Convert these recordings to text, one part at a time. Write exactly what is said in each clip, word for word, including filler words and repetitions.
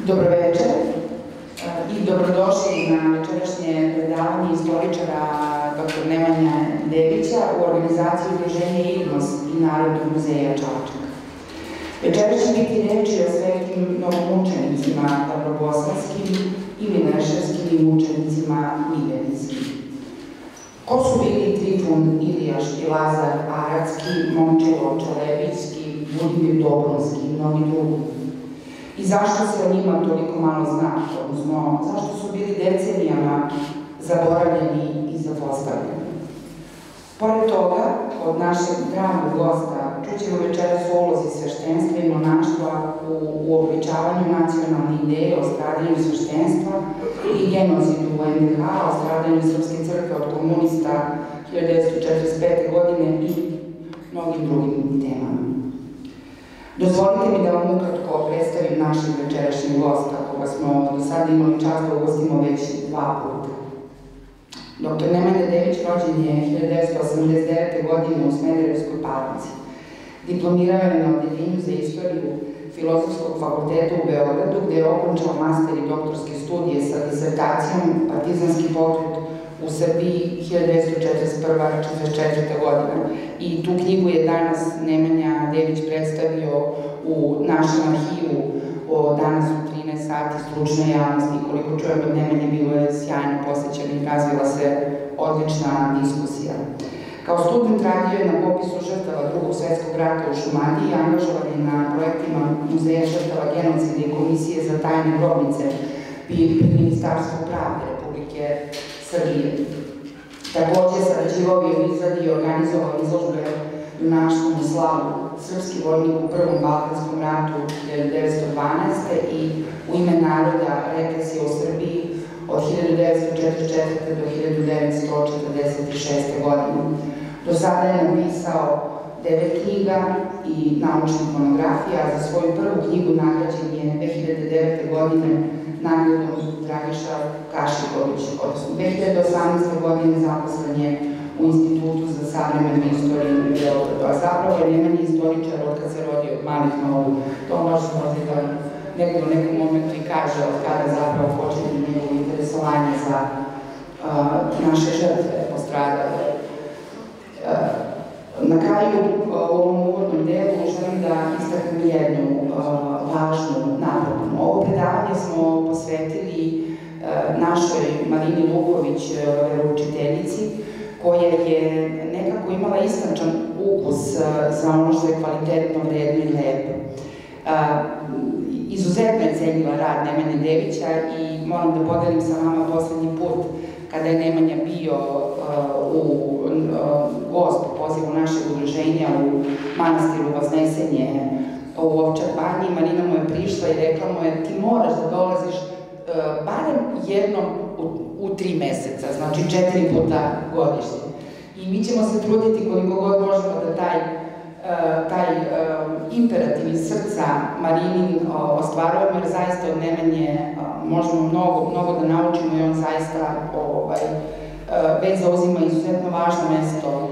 Dobro večer i dobrodošli na večerašnje predavanje istoričara doktor Nemanje Devića u organizaciji udruženja IDMOS i Narodnog muzeja Čačak. Večera će biti reči o svetim novomučenicima Dabrobosanskim i Mileševskim i mučenicima Miljaninskim. Ko su bili Trifun Ilijaš i Lazar Aradski, Momčilo Čelebijski, Budimir Dobrunski i mnogi drugi? I zašto se o njima toliko malo zna, odnosno zašto su bili decenijama zaboravljeni i zapostavljeni? Pored toga, od našeg dragog gosta, čućemo večeras o ulozi sveštenstva i monaštva u uobličavanju nacionalne ideje o stradanju sveštenstva i genozidu u en de ha, o stradanju Srpske crkve od komunista hiljadu devetsto četrdeset pete. godine i mnogim drugim temama. Dozvolite mi da vam ukratko predstavim našeg večerašnjeg gosta, koga smo do sada imali čast da ugostimo već dva puta. doktor Nemanja Dević rođen je hiljadu devetsto osamdeset devete. godine u Smederevskoj Palanci. Diplomirao je na Odeljenju za istoriju Filozofskog fakulteta u Beogradu, gde je okončao master i doktorske studije sa disertacijom Partizanski pokret u Srbiji hiljadu devetsto četrdeset prve do četrdeset četvrte. godine. I tu knjigu je danas Nemanja Dević predstavio u našem arhivu danas u trinaest sati stručnoj javnosti. Koliko čujem od Nemanje, bilo je sjajno posvećeno i razvila se odlična diskusija. Kao student radio je na popisu žrtava Drugog svetskog rata u Šumadiji, angažovan je na projektima Muzeja žrtava genocida i Komisije za tajne grobnice pri Ministarstvu pravde Republike Srbije. Takođe, sarađivao je u izradi i organizovao izložbe Junaštvom u slavu, srpski vojnik u Prvom balkanskom ratu hiljadu devetsto dvanaeste. i U ime naroda represija u Srbiji od hiljadu devetsto četrdeset četvrte. do hiljadu devetsto četrdeset šeste. godine. Do sada je napisao devet knjiga i naučnih monografija. Za svoju prvu knjigu nagrađen je dve hiljade devete. godine nagradom Dragiša Kašiković, odnosno dve hiljade osamnaeste. godine zaposlen je u Institutu za savremenu istoriju u Beogradu, a zapravo je Nemanja istoričar od kad se rodio od malih nogu. To može možda da negdje u nekom momentu i kaže od kada zapravo početi njegovo interesovanje za naše žrtve postradale. Na kraju u ovom uvodnom delu želim da istaknem jednu važnu napomenu. Ovo predavanje smo posvetili našoj Marini Luković, veroučiteljici, koja je nekako imala istančan ukus za ono što je kvalitetno, vredno i lepo. Izuzetno je cenila rad Nemanje Devića i moram da podelim sa vama poslednji put kada je Nemanja bio u gost po pozivu našeg udruženja u manastiru Vaznesenje u Ovčar banji. Marina mu je prišla i rekla mu je: ti moraš da dolaziš barem jednom u tri meseca, znači četiri puta godišnje. I mi ćemo se truditi koliko god možemo da taj taj imperativ iz srca Marinin ostvarujemo, jer zaista od Nemanje možemo mnogo da naučimo i on zaista već zauzima izuzetno važno mesto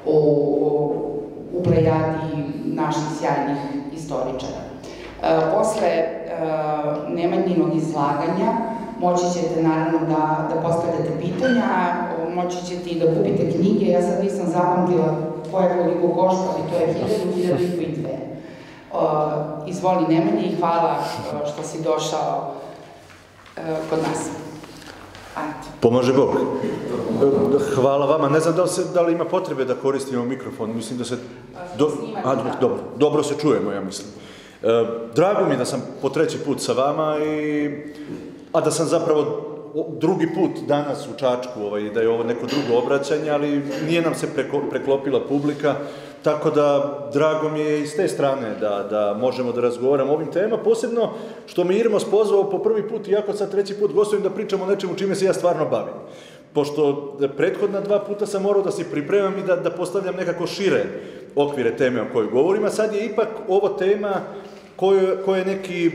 u plejadi naših sjajnih istoričara. Posle Nemanjinog izlaganja moći ćete naravno da postavljate pitanja, moći ćete i da kupite knjige. Ja sad nisam zapamtila koje koliko košta, ali to je hiljadu, hiljadu i po i dve. Izvoli Nemanje i hvala što si došao kod nas. Pomaže Bog. Hvala vama. Ne znam da li ima potrebe da koristimo mikrofon. Mislim da se... Dobro se čujemo, ja mislim. Drago mi je da sam po treći put sa vama, a da sam zapravo drugi put danas u Čačku, da je ovo neko drugo obraćanje, ali nije nam se preklopila publika, tako da drago mi je i s te strane da možemo da razgovaramo o ovim tema, posebno što me Irmos pozvao po prvi put, iako sad treći put gostujem, da pričam o nečemu čime se ja stvarno bavim. Pošto prethodna dva puta sam morao da se pripremam i da postavljam nekako šire okvire teme o kojoj govorim, a sad je ipak ovo tema koja je neki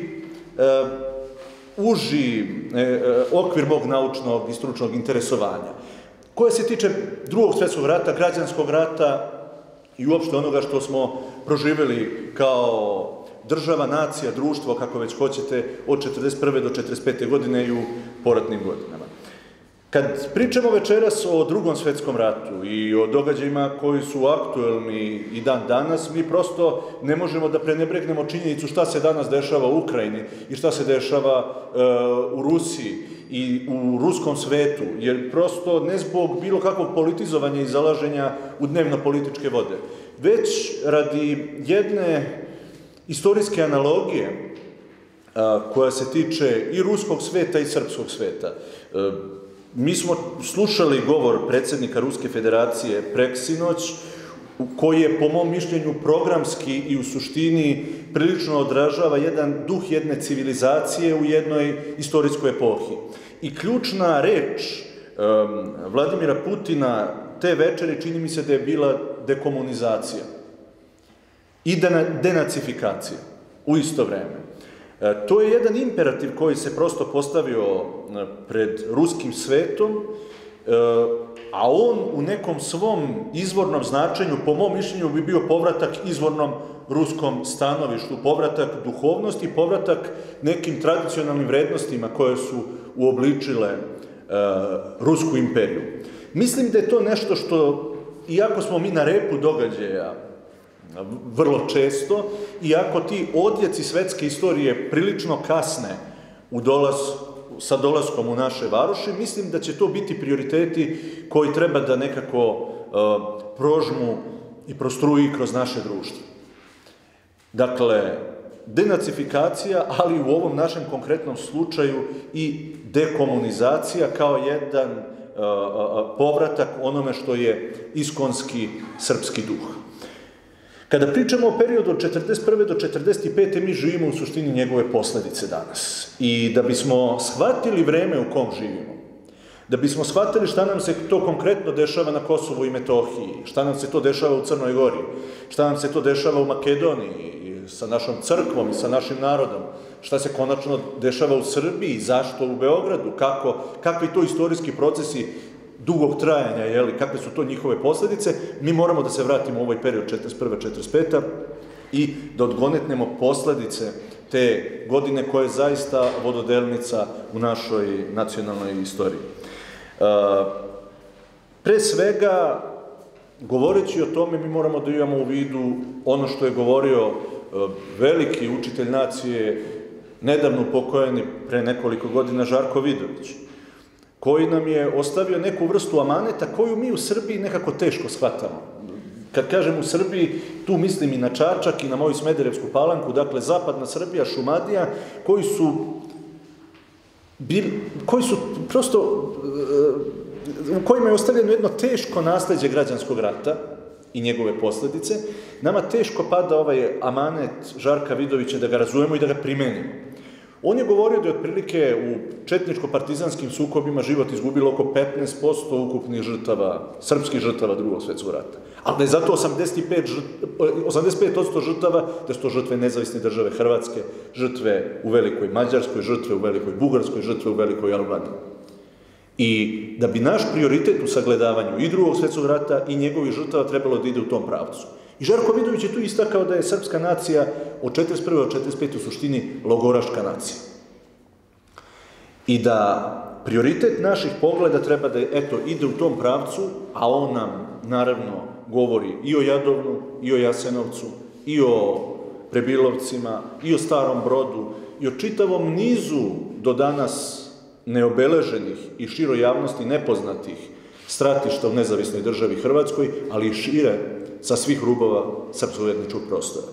uži okvir mog naučnog i stručnog interesovanja, koja se tiče Drugog svjetskog rata, građanskog rata i uopšte onoga što smo proživjeli kao država, nacija, društvo, kako već hoćete, od četrdeset prve do četrdeset pete godine i u poratnim godinama. Kad pričamo večeras o Drugom svetskom ratu i o događajima koji su aktuelni i dan danas, mi prosto ne možemo da prenebregnemo činjenicu šta se danas dešava u Ukrajini i šta se dešava e, u Rusiji i u ruskom svetu, jer prosto ne zbog bilo kakvog politizovanja i zalaženja u dnevno-političke vode, već radi jedne istorijske analogije a, koja se tiče i ruskog sveta i srpskog sveta. E, mi smo slušali govor predsjednika Ruske federacije preksinoć, koji je, po mom mišljenju, programski i u suštini prilično odražava jedan duh jedne civilizacije u jednoj istorijskoj epohi. I ključna reč um, Vladimira Putina te večeri čini mi se da je bila dekomunizacija i denacifikacija u isto vreme. E, to je jedan imperativ koji se prosto postavio pred ruskim svetom, e, a on u nekom svom izvornom značenju, po mom mišljenju, bi bio povratak izvornom ruskom stanovištu, povratak duhovnosti, povratak nekim tradicionalnim vrednostima koje su uobličile e, Rusku imperiju. Mislim da je to nešto što, iako smo mi na repu događaja vrlo često, iako ti odjeci svetske istorije prilično kasne u dolaz, sa dolaskom u naše varoši, mislim da će to biti prioriteti koji treba da nekako uh, prožmu i prostruji kroz naše društvo. Dakle, denacifikacija, ali u ovom našem konkretnom slučaju i dekomunizacija kao jedan uh, uh, povratak onome što je iskonski srpski duh. Kada pričamo o periodu od četrdeset prve do četrdeset pete mi živimo u suštini njegove posledice danas. I da bismo shvatili vreme u kom živimo, da bismo shvatili šta nam se to konkretno dešava na Kosovu i Metohiji, šta nam se to dešava u Crnoj Gori, šta nam se to dešava u Makedoniji, sa našom crkvom i sa našim narodom, šta se konačno dešava u Srbiji, zašto u Beogradu, kako, kakvi to istorijski procesi dugog trajanja, jeli, kakve su to njihove posledice, mi moramo da se vratimo u ovaj period četrdeset prva do četrdeset peta i da odgonetnemo posledice te godine koja je zaista vododelnica u našoj nacionalnoj istoriji. Pre svega, govoreći o tome, mi moramo da imamo u vidu ono što je govorio veliki učitelj nacije, nedavno upokojeni pre nekoliko godina, Žarko Vidović, koji nam je ostavio neku vrstu amaneta koju mi u Srbiji nekako teško shvatamo. Kad kažem u Srbiji, tu mislim i na Čačak i na moju Smederevsku Palanku, dakle zapadna Srbija, Šumadija, koji su, bili, koji su prosto, u kojima je ostavljeno jedno teško nasleđe građanskog rata i njegove posledice. Nama teško pada ovaj amanet Žarka Vidovića da ga razumemo i da ga primenimo. On je govorio da je otprilike u četničko-partizanskim sukobima život izgubilo oko petnaest posto ukupnih žrtava, srpskih žrtava Drugog svjetskog rata. Ali da je zato osamdeset pet posto žrtava, da su to žrtve nezavisne države Hrvatske, žrtve u Velikoj Mađarskoj, žrtve u Velikoj Bugarskoj, žrtve u Velikoj Albaniji. I da bi naš prioritet u sagledavanju i Drugog svjetskog rata i njegovih žrtava trebalo da ide u tom pravcu. I Žarko Vidović je tu istakao da je srpska nacija od četrdeset prve do četrdeset pete u suštini logoraška nacija. I da prioritet naših pogleda treba da, eto, ide u tom pravcu, a on nam, naravno, govori i o Jadovnu, i o Jasenovcu, i o Prebilovcima, i o Starom Brodu, i o čitavom nizu do danas neobeleženih i široj javnosti nepoznatih stratišta u nezavisnoj državi Hrvatskoj, ali i šire sa svih rubova srpskog etničkog prostora.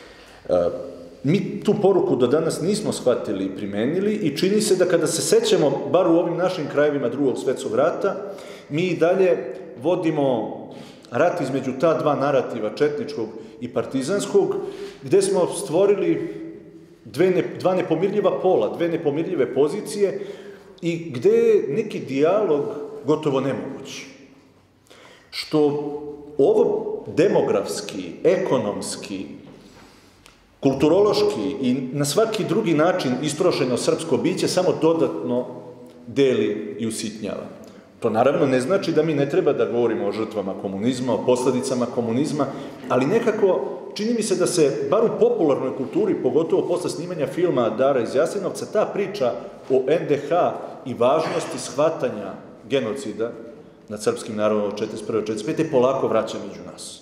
Mi tu poruku do danas nismo shvatili i primenili i čini se da kada se sećamo, bar u ovim našim krajevima Drugog svjetskog rata, mi i dalje vodimo rat između ta dva narativa, četničkog i partizanskog, gde smo stvorili dve ne, dva nepomirljiva pola, dve nepomirljive pozicije i gde je neki dijalog gotovo nemoguć. Što ovo demografski, ekonomski, kulturološki i na svaki drugi način istrošeno srpsko biće samo dodatno deli i usitnjava. To naravno ne znači da mi ne treba da govorimo o žrtvama komunizma, o posledicama komunizma, ali nekako čini mi se da se, bar u popularnoj kulturi, pogotovo posle snimanja filma Dara iz Jasenovca, ta priča o en de ha i važnosti shvatanja genocida nad srpskim narodom od četrdeset prve do četrdeset pete polako vraća među nas.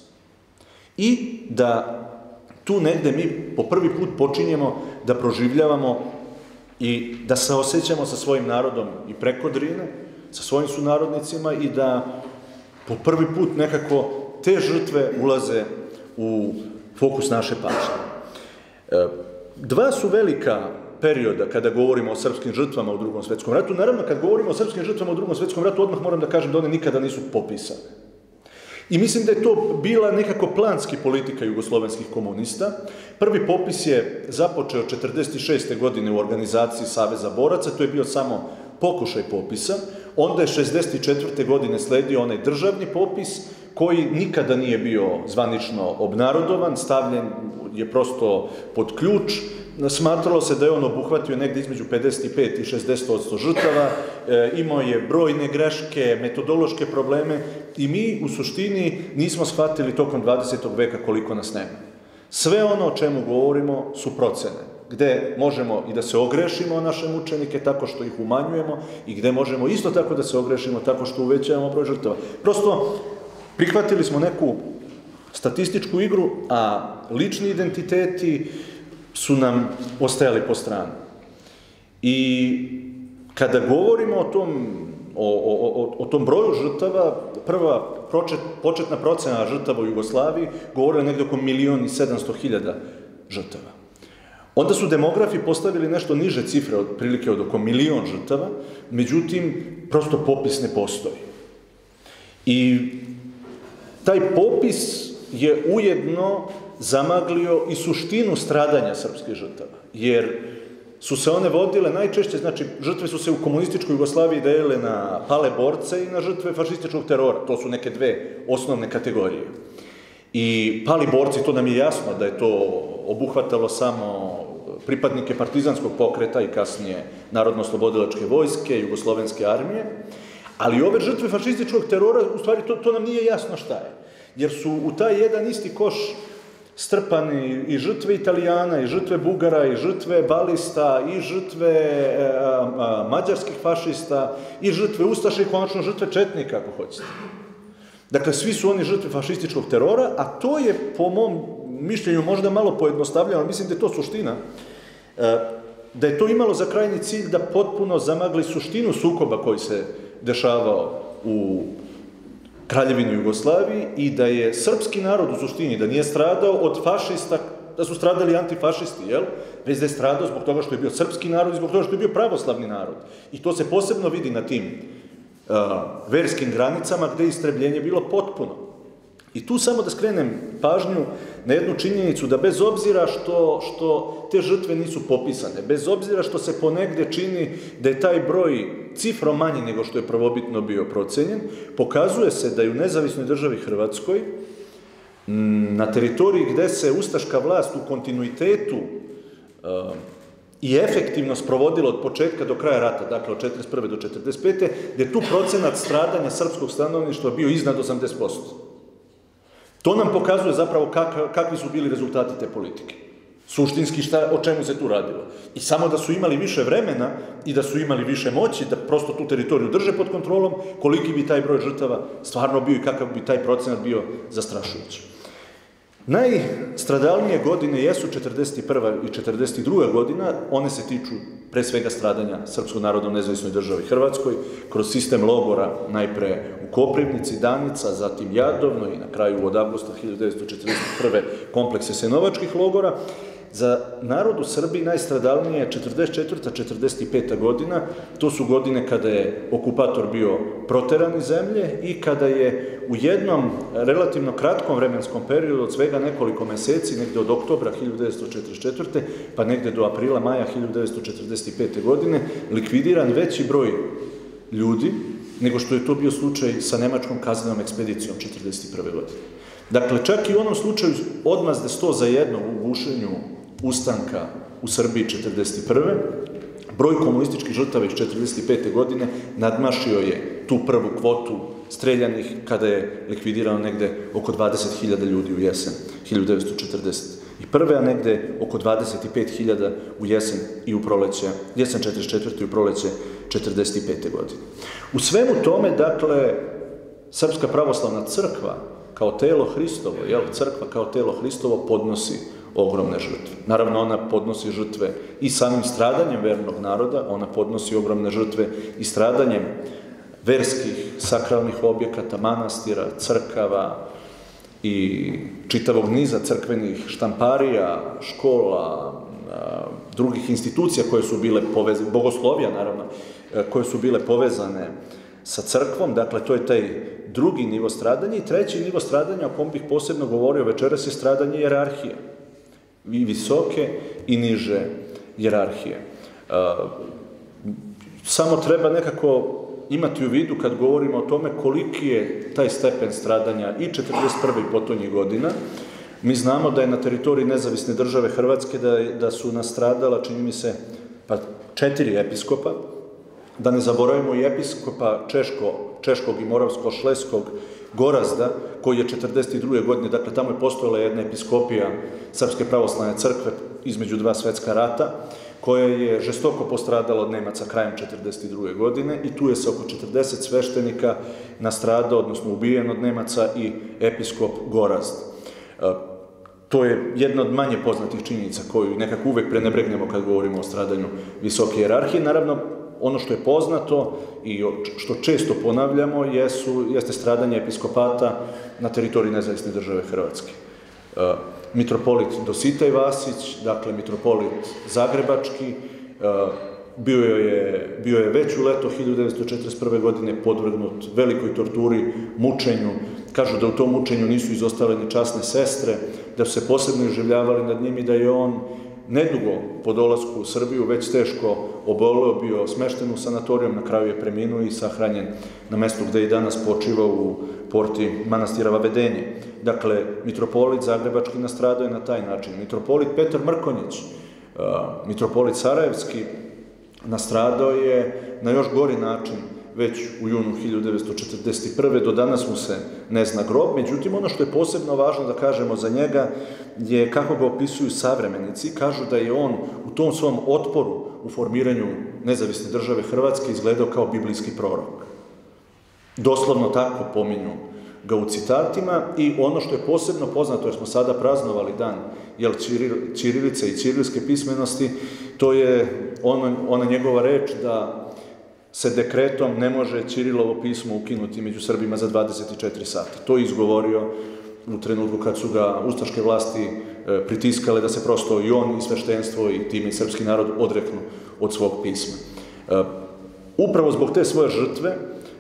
I da tu negde mi po prvi put počinjemo da proživljavamo i da se osjećamo sa svojim narodom i preko Drine, sa svojim sunarodnicima i da po prvi put nekako te žrtve ulaze u fokus naše pažnje. Dva su velika perioda kada govorimo o srpskim žrtvama u Drugom svetskom ratu. Naravno, kad govorimo o srpskim žrtvama u Drugom svetskom ratu, odmah moram da kažem da one nikada nisu popisane. I mislim da je to bila nekako planski politika jugoslovenskih komunista. Prvi popis je započeo četrdeset šeste godine u organizaciji Saveza boraca, to je bio samo pokušaj popisa. Onda je šezdeset četvrte godine sledio onaj državni popis, koji nikada nije bio zvanično obnarodovan, stavljen je prosto pod ključ. Smatralo se da je on obuhvatio negde između pedeset pet i šezdeset posto žrtava, e, imao je brojne greške, metodološke probleme i mi u suštini nismo shvatili tokom dvadesetog veka koliko nas nema. Sve ono o čemu govorimo su procene, gde možemo i da se ogrešimo o naše mučenike tako što ih umanjujemo i gde možemo isto tako da se ogrešimo tako što uvećavamo broj žrtava. Prosto prihvatili smo neku statističku igru, a lični identiteti su nam ostajali po strani. I kada govorimo o tom, o, o, o tom broju žrtava, prva počet, početna procena žrtava u Jugoslaviji govorila negde oko milion i sedamsto hiljada žrtava. Onda su demografi postavili nešto niže cifre, otprilike od oko milion žrtava, međutim, prosto popis ne postoji. I taj popis je ujedno zamaglio i suštinu stradanja srpskih žrtava, jer su se one vodile najčešće, znači žrtve su se u komunističkoj Jugoslaviji delile na pale borce i na žrtve fašističkog terora, to su neke dve osnovne kategorije. I pali borci, to nam je jasno da je to obuhvatalo samo pripadnike partizanskog pokreta i kasnije Narodno-oslobodilačke vojske, Jugoslovenske armije, ali ove žrtve fašističkog terora, u stvari to, to nam nije jasno šta je, jer su u taj jedan isti koš strpani i žrtve Italijana, i žrtve Bugara, i žrtve balista, i žrtve e, a, mađarskih fašista, i žrtve ustaša i konačno žrtve četnika, ako hoćete. Dakle, svi su oni žrtve fašističkog terora, a to je, po mom mišljenju, možda malo pojednostavljeno, ali mislim da je to suština, e, da je to imalo za krajnji cilj da potpuno zamagli suštinu sukoba koji se dešavao u Kraljevini Jugoslaviji i da je srpski narod u suštini, da nije stradao od fašista, da su stradali antifašisti, jel? Već da je stradao zbog toga što je bio srpski narod i zbog toga što je bio pravoslavni narod. I to se posebno vidi na tim uh, verskim granicama gde je istrebljenje bilo potpuno. I tu samo da skrenem pažnju na jednu činjenicu da bez obzira što, što te žrtve nisu popisane, bez obzira što se ponegde čini da je taj broj cifro manji nego što je prvobitno bio procenjen, pokazuje se da je u nezavisnoj državi Hrvatskoj, na teritoriji gde se ustaška vlast u kontinuitetu uh, i efektivno sprovodila od početka do kraja rata, dakle od četrdeset prve do četrdeset pete, gde je tu procenat stradanja srpskog stanovništva bio iznad osamdeset posto. To nam pokazuje zapravo kak, kakvi su bili rezultati te politike. Suštinski šta, o čemu se tu radilo. I samo da su imali više vremena i da su imali više moći, da prosto tu teritoriju drže pod kontrolom, koliki bi taj broj žrtava stvarno bio i kakav bi taj procenat bio zastrašujući. Najstradalnije godine jesu četrdeset prva i četrdeset druga godina, one se tiču pre svega stradanja srpskog naroda u nezavisnoj državi Hrvatskoj, kroz sistem logora, najpre u Koprivnici, Danica, zatim Jadovno i na kraju od avgusta hiljadu devetsto četrdeset prve komplekse senovačkih logora. Za narod u Srbiji najstradalnije je četrdeset četvrta i četrdeset peta godina, to su godine kada je okupator bio proteran iz zemlje i kada je u jednom relativno kratkom vremenskom periodu od svega nekoliko meseci, negde od oktobra hiljadu devetsto četrdeset četvrte pa negde do aprila, maja hiljadu devetsto četrdeset pete godine, likvidiran veći broj ljudi nego što je to bio slučaj sa nemačkom kaznenom ekspedicijom četrdeset prve godine. Dakle, čak i u onom slučaju odmazde sto za jedno u gušenju ustanka u Srbiji četrdeset prve broj komunističkih žrtava iz četrdeset pete godine nadmašio je tu prvu kvotu streljanih kada je likvidirano negde oko dvadeset hiljada ljudi u jesen hiljadu devetsto četrdeset prve. a negde oko dvadeset pet hiljada u jesen i u proleće, jesen četrdeset četvrte i u proleće četrdeset pete. godine. U svemu tome, dakle, Srpska pravoslavna crkva kao telo Hristovo, jel, crkva kao telo Hristovo podnosi ogromne žrtve. Naravno, ona podnosi žrtve i samim stradanjem vernog naroda, ona podnosi ogromne žrtve i stradanjem verskih, sakralnih objekata, manastira, crkava i čitavog niza crkvenih štamparija, škola, drugih institucija koje su bile povezane, bogoslovija naravno, koje su bile povezane sa crkvom. Dakle, to je taj drugi nivo stradanja. I treći nivo stradanja, o kom bih posebno govorio večeras, je stradanje jerarhije. I visoke i niže jerarhije. Samo treba nekako imati u vidu kad govorimo o tome koliki je taj stepen stradanja i četrdeset prve i potonjih godina. Mi znamo da je na teritoriji nezavisne države Hrvatske da, da su nastradala, čini mi se, pa četiri episkopa, da ne zaboravimo i episkopa Češko, Češkog i Moravsko-Šleskog Gorazda, koji je četrdeset druge. godine, dakle tamo je postojala jedna episkopija Srpske pravoslavne crkve između dva svetska rata, koja je žestoko postradala od Nemaca krajem četrdeset druge. godine i tu je se oko četrdeset sveštenika nastradao, odnosno ubijen od Nemaca i episkop Gorazd. To je jedna od manje poznatih činjenica koju nekako uvek prenebregnemo kad govorimo o stradanju visoke jerarhije. Naravno, ono što je poznato i što često ponavljamo jesu, jeste stradanje episkopata na teritoriji nezavisne države Hrvatske. Mitropolit Dositej Vasić, dakle mitropolit Zagrebački, bio je, bio je već u leto hiljadu devetsto četrdeset prve. godine podvrgnut velikoj torturi, mučenju. Kažu da u tom mučenju nisu izostale ni časne sestre, da su se posebno iživljavali nad njim i da je on nedugo po dolasku u Srbiju već teško oboleo, bio smešten u sanatorijum, na kraju je preminuo i sahranjen na mestu gde i danas počiva u porti manastira Vavedenje. Dakle, mitropolit Zagrebački nastradao je na taj način. Mitropolit Petar Mrkonjić, mitropolit Sarajevski, nastradao je na još gori način već u junu hiljadu devetsto četrdeset prve. Do danas mu se ne zna grob. Međutim, ono što je posebno važno da kažemo za njega je kako ga opisuju savremenici. Kažu da je on u tom svom otporu u formiranju nezavisne države Hrvatske izgledao kao biblijski prorok. Doslovno tako pominju ga u citatima. I ono što je posebno poznato, jer smo sada praznovali dan jel, ćirilice i ćirilske pismenosti, to je ona, ona njegova reč da se dekretom ne može Ćirilovo pismo ukinuti među Srbima za dvadeset četiri sata. To je izgovorio u trenutku kad su ga ustaške vlasti pritiskale da se prosto i on i sveštenstvo i time i srpski narod odreknu od svog pisma. Upravo zbog te svoje žrtve,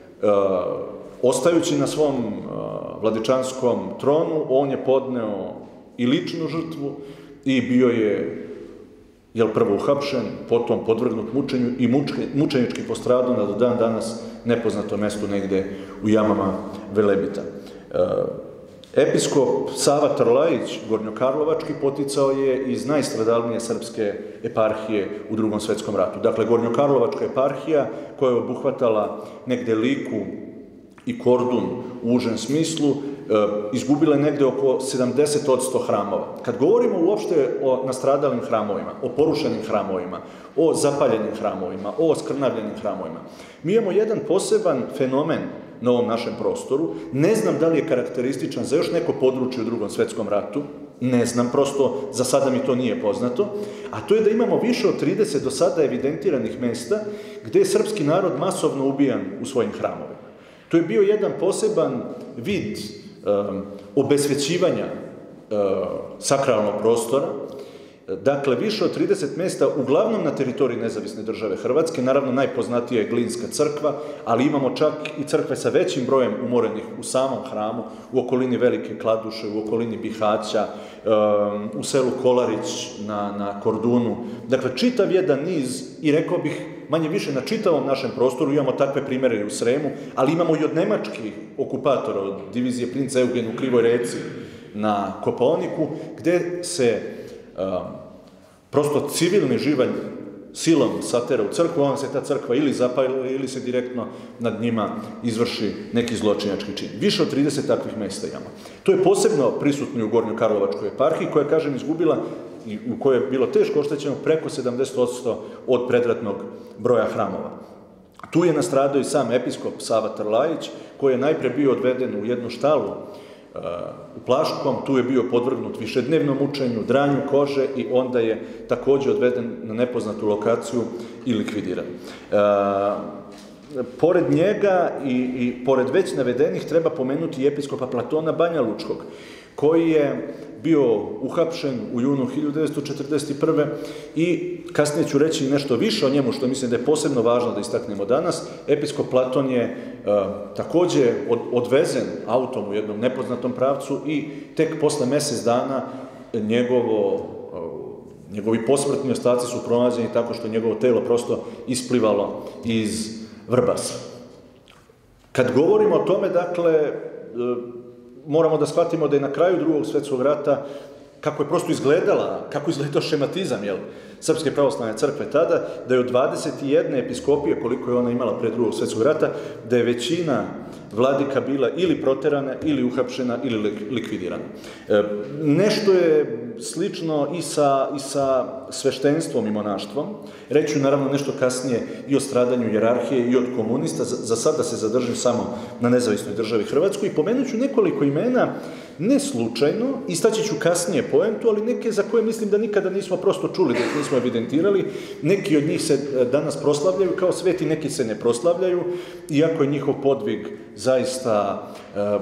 ostajući na svom vladičanskom tronu, on je podneo i ličnu žrtvu i bio je jel prvo uhapšen, potom podvrgnut mučenju i mučenički postradao na do dan danas nepoznato mesto negde u jamama Velebita. Episkop Sava Trlajić, Gornjokarlovački, poticao je iz najstradalnije srpske eparhije u Drugom svetskom ratu. Dakle, Gornjokarlovačka eparhija koja je obuhvatala negde Liku i Kordun u užem smislu, izgubila je negde oko sedamdeset posto hramova. Kad govorimo uopšte o nastradalim hramovima, o porušenim hramovima, o zapaljenim hramovima, o oskrnavljenim hramovima, mi imamo jedan poseban fenomen na ovom našem prostoru. Ne znam da li je karakterističan za još neko područje u Drugom svetskom ratu, ne znam, prosto za sada mi to nije poznato, a to je da imamo više od trideset do sada evidentiranih mesta gde je srpski narod masovno ubijan u svojim hramovima. To je bio jedan poseban vid um, obesvećivanja uh, sakralnog prostora. Dakle, više od trideset mesta, uglavnom na teritoriji nezavisne države Hrvatske, naravno najpoznatija je Glinska crkva, ali imamo čak i crkve sa većim brojem umorenih u samom hramu, u okolini Velike Kladuše, u okolini Bihaća, um, u selu Kolarić na, na Kordunu. Dakle, čitav jedan niz, i rekao bih, manje više na čitavom našem prostoru, imamo takve primere i u Sremu, ali imamo i od nemačkih okupatora, od divizije princa Eugen u Krivoj Reci na Kopaoniku, gde se um, prosto civilni živalj silom satera u crkvu, onda se ta crkva ili zapali ili se direktno nad njima izvrši neki zločinački čin. Više od trideset takvih mesta imamo. To je posebno prisutno u Gornjokarlovačkoj eparhiji, koja je, kažem, izgubila i u kojoj je bilo teško oštećeno preko sedamdeset posto od predratnog broja hramova. Tu je nastradao i sam episkop Sava Trlajić, koji je najpre bio odveden u jednu štalu u Plaškom, tu je bio podvrgnut višednevnom mučenju, dranju kože i onda je također odveden na nepoznatu lokaciju i likvidiran. E, pored njega i, i pored već navedenih treba pomenuti i episkopa Platona Banja Lučkog, koji je bio uhapšen u junu hiljadu devetsto četrdeset prve i kasnije ću reći nešto više o njemu, što mislim da je posebno važno da istaknemo danas. Episkop Platon je e, također od, odvezen autom u jednom nepoznatom pravcu i tek posle mjesec dana njegovo, e, njegovi posmrtni ostaci su pronađeni tako što njegovo telo prosto isplivalo iz Vrbasa. Kad govorimo o tome, dakle, e, moramo da shvatimo da je na kraju Drugog svjetskog rata, kako je prosto izgledala, kako je izgledao šematizam, jel, Srpske pravoslavne crkve tada, da je od dvadeset jedne episkopije, koliko je ona imala pre Drugog svjetskog rata, da je većina vladika bila ili proterana, ili uhapšena, ili likvidirana. E, nešto je slično i sa, i sa sveštenstvom i monaštvom. Reću naravno nešto kasnije i o stradanju hijerarhije i od komunista, za, za sad da se zadržim samo na nezavisnoj državi Hrvatskoj i pomenut ću nekoliko imena, ne slučajno, istaći ću kasnije poentu, ali neke za koje mislim da nikada nismo prosto čuli, da ih nismo evidentirali. Neki od njih se danas proslavljaju kao sveti, neki se ne proslavljaju, iako je njihov podvig zaista um,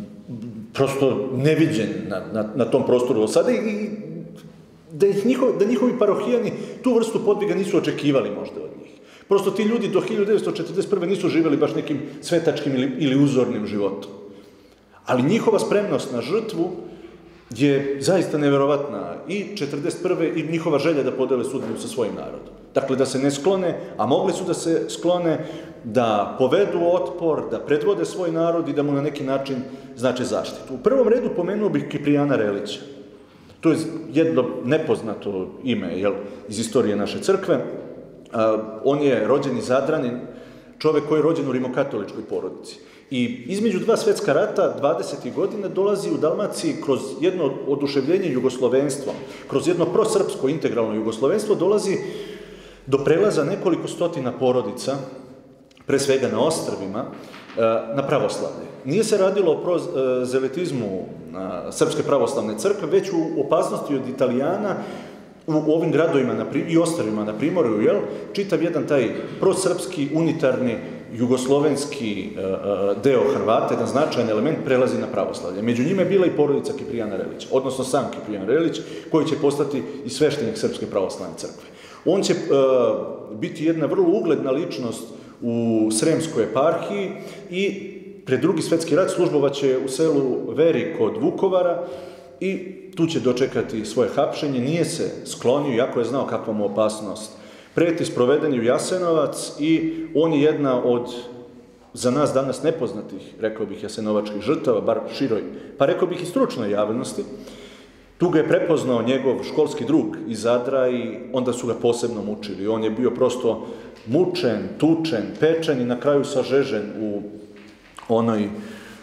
prosto neviđen na, na, na tom prostoru od sada i da, ih njihov, da njihovi parohijani tu vrstu podviga nisu očekivali možda od njih. Prosto ti ljudi do hiljadu devetsto četrdeset prve nisu živjeli baš nekim svetačkim ili, ili uzornim životom. Ali njihova spremnost na žrtvu je zaista neverovatna i četrdeset prve i njihova želja da podele sudbinu sa svojim narodom. Dakle, da se ne sklone, a mogli su da se sklone, da povedu otpor, da predvode svoj narod i da mu na neki način znače zaštitu. U prvom redu pomenuo bih Kiprijana Relića. To je jedno nepoznato ime, jel, iz istorije naše crkve. Uh, on je rođeni Zadranin, čovjek koji je rođen u rimokatoličkoj porodici. I između dva svjetska rata, dvadesetih godina, dolazi u Dalmaciji kroz jedno oduševljenje jugoslovenstvom, kroz jedno prosrpsko integralno jugoslovenstvo, dolazi do prelaza nekoliko stotina porodica, pre svega na ostrvima, na pravoslavlje. Nije se radilo o prozelitizmu Srpske pravoslavne crkve, već u opasnosti od Italijana u ovim gradovima i ostrvima na Primorju, jel, čitav jedan taj prosrpski, unitarni, jugoslovenski deo Hrvata, jedan značajan element, prelazi na pravoslavlje. Među njima je bila i porodica Kiprijana Relića, odnosno sam Kiprijan Relić, koji će postati i sveštenik Srpske pravoslavne crkve. On će uh, biti jedna vrlo ugledna ličnost u Sremskoj eparhiji i pred Drugi svjetski rat službovaće u selu Veri kod Vukovara i tu će dočekati svoje hapšenje. Nije se sklonio, iako je znao kakva mu opasnost preti, sproveden je u Jasenovac i on je jedna od, za nas danas nepoznatih, rekao bih, jasenovačkih žrtava, bar široj, pa rekao bih i stručnoj javnosti. Tu ga je prepoznao njegov školski drug iz Zadra i onda su ga posebno mučili. On je bio prosto mučen, tučen, pečen i na kraju sažežen u onoj e,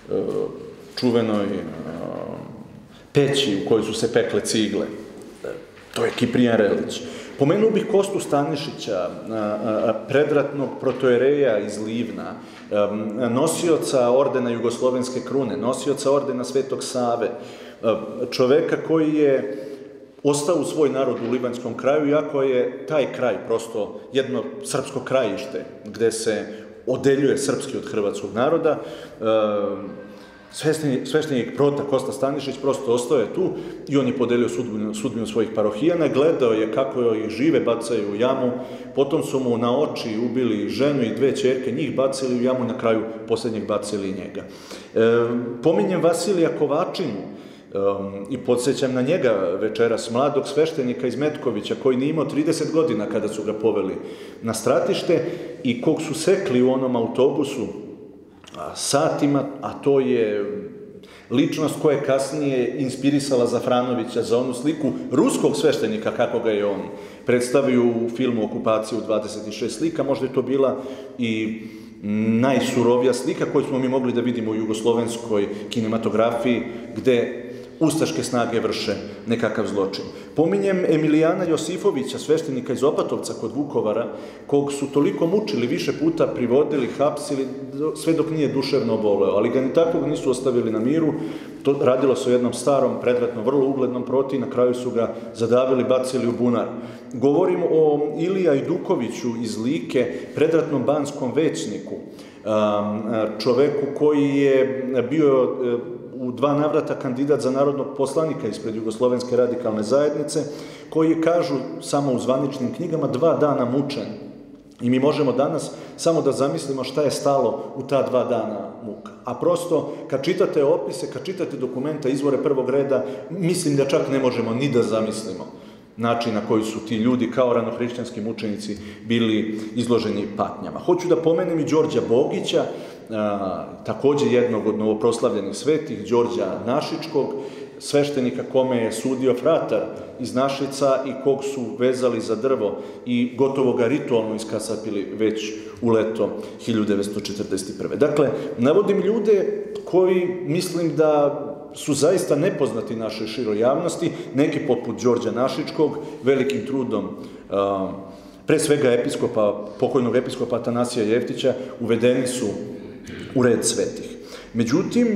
čuvenoj e, peći u kojoj su se pekle cigle. E, to je Kiprijan Relić. Pomenuo bih Kostu Stanišića, predratnog protojereja iz Livna, nosioca ordena Jugoslovenske krune, nosioca ordena Svetog Save, čoveka koji je ostao u svoj narod u libanskom kraju, iako je taj kraj prosto jedno srpsko krajište, gde se odeljuje srpski od hrvatskog naroda. Sveštenik prota Kosta Stanišić prosto ostao je tu i on je podelio sudbinu, sudbinu svojih parohijana, gledao je kako ih žive bacaju u jamu, potom su mu na oči ubili ženu i dve ćerke, njih bacili u jamu, na kraju posljednjeg bacili i njega. E, pominjem Vasilija Kovačinu e, i podsjećam na njega večeras, mladog sveštenika iz Metkovića koji nije imao trideset godina kada su ga poveli na stratište i kog su sekli u onom autobusu satima, a to je ličnost koja je kasnije inspirisala Zafranovića za onu sliku ruskog sveštenika, kako ga je on predstavio u filmu Okupacija u dvadeset šest slika. Možda je to bila i najsurovija slika koju smo mi mogli da vidimo u jugoslovenskoj kinematografiji, gde ustaške snage vrše nekakav zločin. Pominjem Emilijana Josifovića, sveštenika iz Opatovca kod Vukovara, kog su toliko mučili, više puta privodili, hapsili, sve dok nije duševno oboleo, ali ga ni takvog nisu ostavili na miru. To radilo se o jednom starom, predratno, vrlo uglednom proti, na kraju su ga zadavili, bacili u bunar. Govorim o Iliji Ajdukoviću iz Like, predratnom banskom većniku, čoveku koji je bio u dva navrata kandidat za narodnog poslanika ispred Jugoslovenske radikalne zajednice, koji je, kažu, samo u zvaničnim knjigama, dva dana mučen. I mi možemo danas samo da zamislimo šta je stalo u ta dva dana muka. A prosto, kad čitate opise, kad čitate dokumenta, izvore prvog reda, mislim da čak ne možemo ni da zamislimo način na koji su ti ljudi kao ranohrišćanski mučenici bili izloženi patnjama. Hoću da pomenem i Đorđa Bogića, takođe jednog od novoproslavljenih svetih, Đorđa Našičkog, sveštenika kome je sudio fratar iz Našica i kog su vezali za drvo i gotovo ga ritualno iskasapili već u leto hiljadu devetsto četrdeset prve. Dakle, navodim ljude koji mislim da su zaista nepoznati našoj široj javnosti, neki poput Đorđa Našičkog, velikim trudom pre svega episkopa, pokojnog episkopa Atanasija Jeftića, uvedeni su u red svetih. Međutim,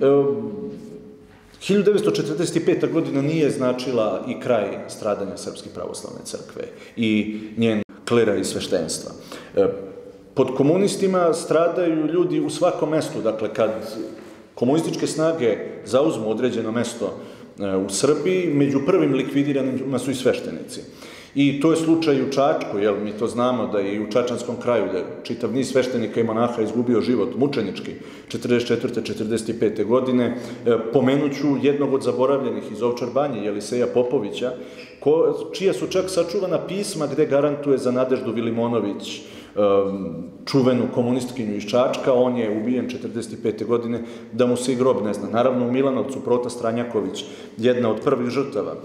hiljadu devetsto četrdeset peta godina nije značila i kraj stradanja Srpske pravoslavne crkve i njen klera i sveštenstva. Pod komunistima stradaju ljudi u svakom mestu, dakle, kad komunističke snage zauzmu određeno mesto u Srbiji, među prvim likvidiranima su i sveštenici. I to je slučaj u Čačku, jer mi to znamo da je i u Čačanskom kraju, da je čitav niz sveštenika i monaha izgubio život mučenički četrdeset četvrte četrdeset pete godine. Pomenuću jednog od zaboravljenih iz Ovčar Banje, Jeliseja Popovića, čija su čak sačuvana pisma gde garantuje za Nadeždu Vilimonović, čuvenu komunistkinju iz Čačka. On je ubijen četrdeset pete godine, da mu se i grob ne zna. Naravno, u Milanovcu Prota Stranjaković, jedna od prvih žrtava.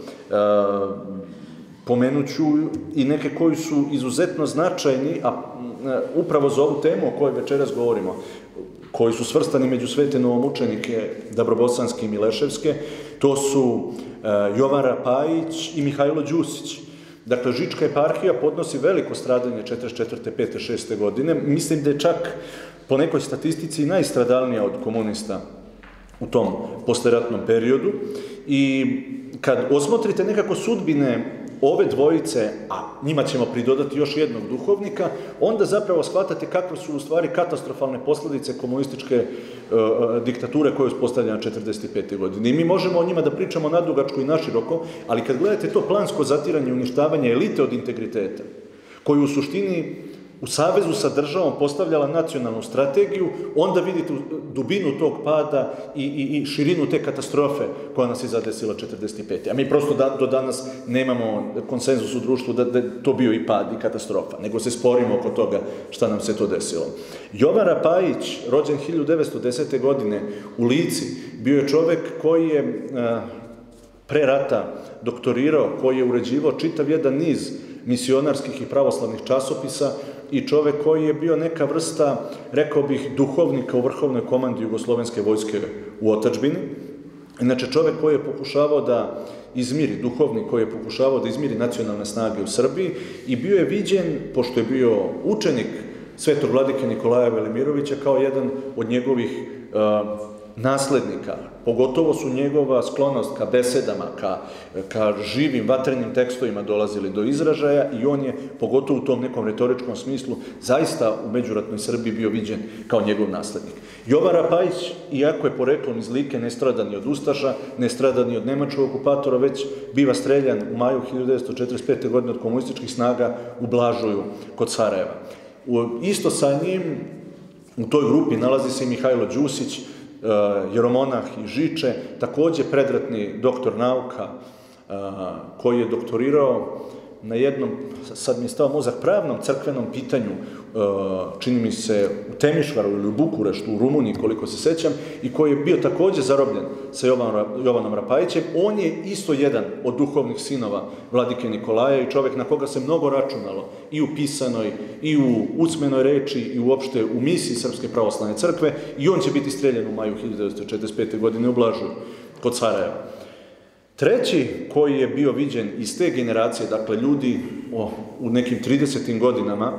Pomenuću i neke koji su izuzetno značajni, a upravo za ovu temu o kojoj večeras govorimo, koji su svrstani među svete novomučenike Dabrobosanske i Mileševske, to su Jovan Rapajić i Mihajlo Đusić. Dakle, Žička eparhija podnosi veliko stradanje četrdeset četvrte, pete, šeste godine. Mislim da je čak po nekoj statistici najstradalnija od komunista u tom posleratnom periodu. I kad osmotrite nekako sudbine ove dvojice, a njima ćemo pridodati još jednog duhovnika, onda zapravo shvatate kakve su u stvari katastrofalne posledice komunističke diktature koja je uspostavljena četrdeset pete godine. I mi možemo o njima da pričamo nadugačko i naširoko, ali kad gledate to plansko zatiranje i uništavanje elite od integriteta, koju u suštini u savezu sa državom postavljala nacionalnu strategiju, onda vidite dubinu tog pada i širinu te katastrofe koja nas je zadesila četrdeset pete. A mi prosto do danas nemamo konsenzus u društvu da je to bio i pad i katastrofa, nego se sporimo oko toga šta nam se to desilo. Jovan Rapajić, rođen hiljadu devetsto desete godine u Lici, bio je čovek koji je pre rata doktorirao, koji je uređivao čitav jedan niz misionarskih i pravoslavnih časopisa i čovek koji je bio neka vrsta, rekao bih, duhovnika u vrhovnoj komandi Jugoslovenske vojske u otadžbini. Inače, čovek koji je pokušavao da izmiri, duhovnik koji je pokušavao da izmiri nacionalne snage u Srbiji i bio je viđen, pošto je bio učenik svetog vladike Nikolaja Velimirovića, kao jedan od njegovih naslednika. Pogotovo su njegova sklonost ka besedama, ka živim, vatrenim tekstovima dolazili do izražaja i on je, pogotovo u tom nekom retoričkom smislu, zaista u međuratnoj Srbiji bio viđen kao njegov naslednik. Jovan Rapajić, iako je poreklom iz Like, ne strada ni od ustaša, ne strada ni od nemačkog okupatora, već biva streljan u maju hiljadu devetsto četrdeset pete godine od komunističkih snaga u Blažuju kod Sarajeva. Isto sa njim u toj grupi nalazi se i Mihajlo Đusić, jeromonah iz Žiče, takođe predratni doktor nauka koji je doktorirao na jednom, sad mi je stao mozak, pravnom crkvenom pitanju, čini mi se u Temišvaru ili u Bukureštu, u Rumuniji, koliko se sećam, i koji je bio također zarobljen sa Jovanom Rapajićem. On je isto jedan od duhovnih sinova vladike Nikolaja i čovjek na koga se mnogo računalo i u pisanoj, i u usmenoj reči, i uopšte u misiji Srpske pravoslavne crkve, i on će biti streljan u maju hiljadu devetsto četrdeset pete. godine u Blažuju, kod Sarajeva. Treći koji je bio viđen iz te generacije, dakle ljudi o, u nekim tridesetim godinama,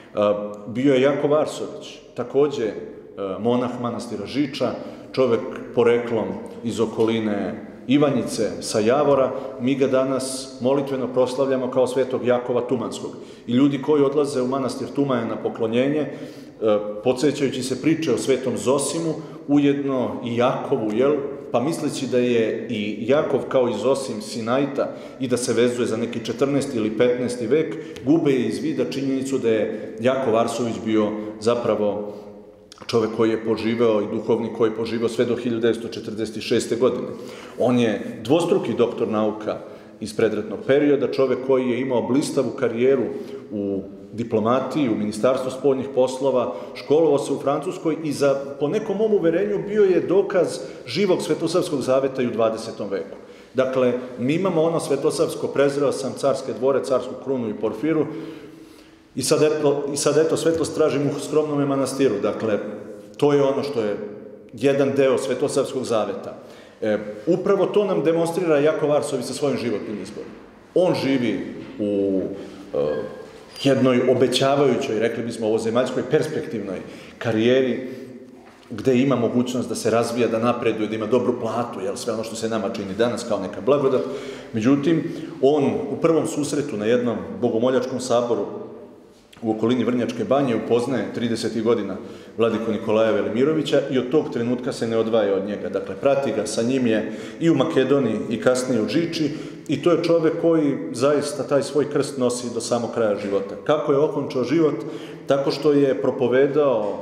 bio je Jakov Arsović, također monah manastira Žiča, čovjek poreklom iz okoline Ivanjice sa Javora. Mi ga danas molitveno proslavljamo kao svetog Jakova Tumanskog. I ljudi koji odlaze u manastir Tumaja na poklonjenje, podsjećajući se priče o svetom Zosimu, ujedno i Jakovu, jel? Pa misleći da je i Jakov kao i Zosim Sinaita i da se vezuje za neki četrnaesti ili petnaesti vek, gube iz vida činjenicu da je Jakov Arsović bio zapravo čovjek koji je poživeo i duhovnik koji je poživeo sve do hiljadu devetsto četrdeset šeste. godine. On je dvostruki doktor nauka iz predratnog perioda, čovjek koji je imao blistavu karijeru u diplomatiji, u Ministarstvu spoljnih poslova, školovao se u Francuskoj i za, po nekom mom uverenju, bio je dokaz živog Svetosavskog zaveta i u dvadesetom veku. Dakle, mi imamo ono Svetosavsko, prezreo sam carske dvore, carsku krunu i porfiru, i sad eto, i sad eto svetlost tražim u skromnome manastiru. Dakle, to je ono što je jedan deo Svetosavskog zaveta. E, upravo to nam demonstrira Jakov Arsović sa svojim životnim izborom. On živi u e, jednoj obećavajućoj, rekli bismo, ovozemaljskoj perspektivnoj karijeri, gde ima mogućnost da se razvija, da napreduje, da ima dobru platu, jel, sve ono što se nama čini danas kao neka blagodat. Međutim, on u prvom susretu na jednom bogomoljačkom saboru u okolini Vrnjačke banje upoznaje tridesetih godina vladiku Nikolaja Velimirovića i od tog trenutka se ne odvaja od njega. Dakle, prati ga, sa njim je i u Makedoniji i kasnije u Žiči, i to je čovjek koji zaista taj svoj krst nosi do samog kraja života. Kako je okončao život? Tako što je propovedao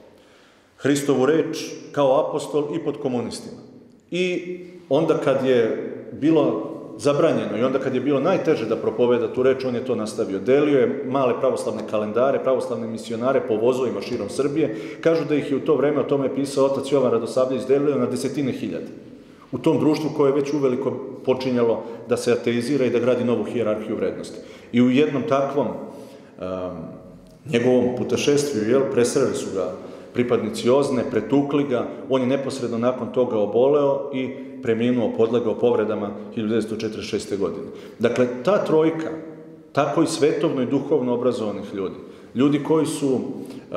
Hristovu reč kao apostol i pod komunistima. I onda kad je bilo zabranjeno i onda kad je bilo najteže da propoveda tu reč, on je to nastavio. Delio je male pravoslavne kalendare, pravoslavne misionare po vozovima širom Srbije. Kažu da ih je u to vreme, o tome je pisao otac Jovan Radosavljević, delio na desetine hiljada. U tom društvu koje je već uveliko počinjalo da se ateizira i da gradi novu hijerarhiju vrednosti. I u jednom takvom um, njegovom putešestviju, jel, presreli su ga pripadnici Ozne, pretukli ga, on je neposredno nakon toga oboleo i preminuo, podlegao povredama hiljadu devetsto četrdeset šeste. godine. Dakle, ta trojka, tako i svetovno i duhovno obrazovanih ljudi, ljudi koji su uh,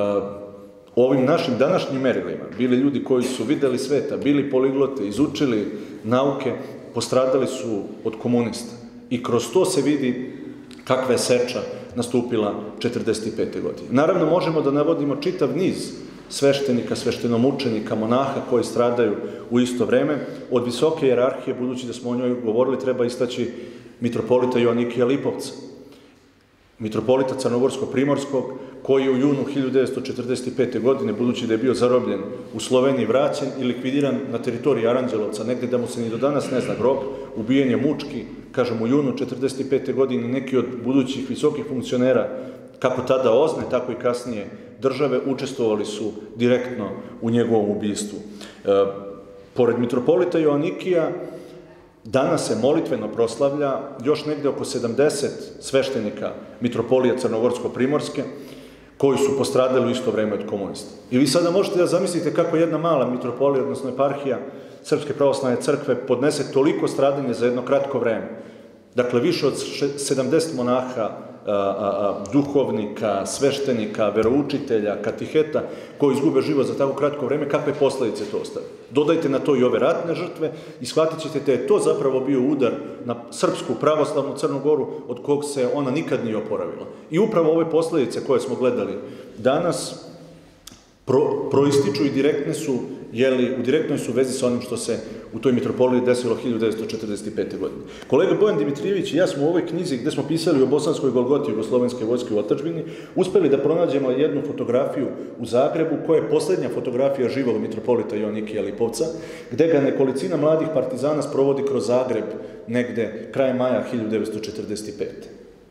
ovim našim današnjim merilima bili ljudi koji su videli sveta, bili poliglote, izučili nauke, postradali su od komunista. I kroz to se vidi kakva je seča nastupila četrdeset pete. godine. Naravno, možemo da navodimo čitav niz sveštenika, sveštenomučenika, monaha koji stradaju u isto vreme. Od visoke hijerarhije, budući da smo o njoj govorili, treba istaći mitropolita Joanikija Lipovca, mitropolita Crnogorsko-Primorskog, koji je u junu hiljadu devetsto četrdeset pete. godine, budući da je bio zarobljen u Sloveniji, vraćen i likvidiran na teritoriji Aranđelovca, negde da mu se ni do danas ne zna grob, ubijen je mučki, kažem, u junu četrdeset pete. godine, neki od budućih visokih funkcionera, kako tada Ozne, tako i kasnije države, učestvovali su direktno u njegovom ubistvu. E, pored mitropolita Joanikija, danas se molitveno proslavlja još negde oko sedamdeset sveštenika mitropolije Crnogorsko-Primorske, koji su postradali u isto vreme od komunista. I vi sada možete da zamislite kako jedna mala mitropolija, odnosno eparhija Srpske pravoslavne crkve, podnese toliko stradanja za jedno kratko vreme. Dakle, više od sedamdeset monaha, a, a, a, duhovnika, sveštenika, veroučitelja, katiheta, koji izgube život za tako kratko vreme, kakve posledice to ostaje. Dodajte na to i ove ratne žrtve i shvatit ćete da je to zapravo bio udar na Srpsku pravoslavnu Crnu Goru, od kog se ona nikad nije oporavila. I upravo ove posledice koje smo gledali danas pro, proističu i direktne su, jeli, u direktnoj su vezi sa onim što se u toj mitropoliji desilo hiljadu devetsto četrdeset pete. godine. Kolega Bojan Dimitrijević i ja smo u ovoj knjizi, gde smo pisali o bosanskoj Golgoti jugoslovenske vojske u otadžbini, uspeli da pronađemo jednu fotografiju u Zagrebu, koja je poslednja fotografija živog mitropolita Joanikija Lipovca, gde ga nekolicina mladih partizana sprovodi kroz Zagreb negde krajem maja hiljadu devetsto četrdeset pete.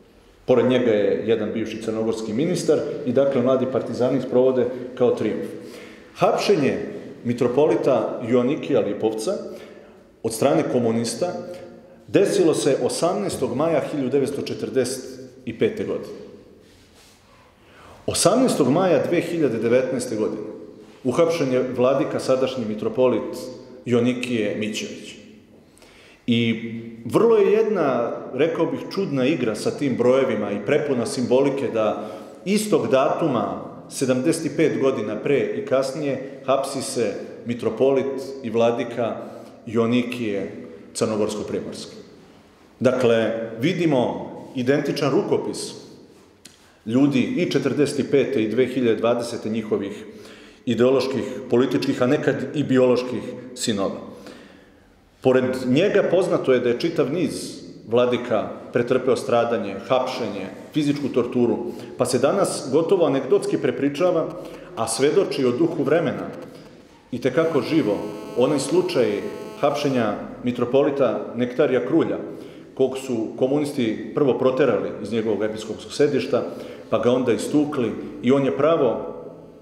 Pored njega je jedan bivši crnogorski ministar i dakle mladi partizani sprovode kao trijumf. Hapšenje mitropolita Joanikija Lipovca od strane komunista desilo se osamnaestog maja hiljadu devetsto četrdeset pete. godine. osamnaestog maja dve hiljade devetnaeste. godine uhapšen je vladika sadašnji mitropolit Joanikije Mićević. I vrlo je jedna, rekao bih, čudna igra sa tim brojevima i prepuna simbolike da istog datuma, sedamdeset pet godina pre i kasnije, hapsi se mitropolit i vladika Joanikije Crnogorsko-Primorske. Dakle, vidimo identičan rukopis ljudi i četrdeset pete i dve hiljade dvadesete. njihovih ideoloških, političkih, a nekad i bioloških sinova. Pored njega poznato je da je čitav niz vladika pretrpeo stradanje, hapšenje, fizičku torturu, pa se danas gotovo anegdotski prepričava, a svedoči o duhu vremena i tekako živo onaj slučaj hapšenja mitropolita Nektarija Krulja, kog su komunisti prvo proterali iz njegovog episkopskog sedišta, pa ga onda istukli i on je pravo,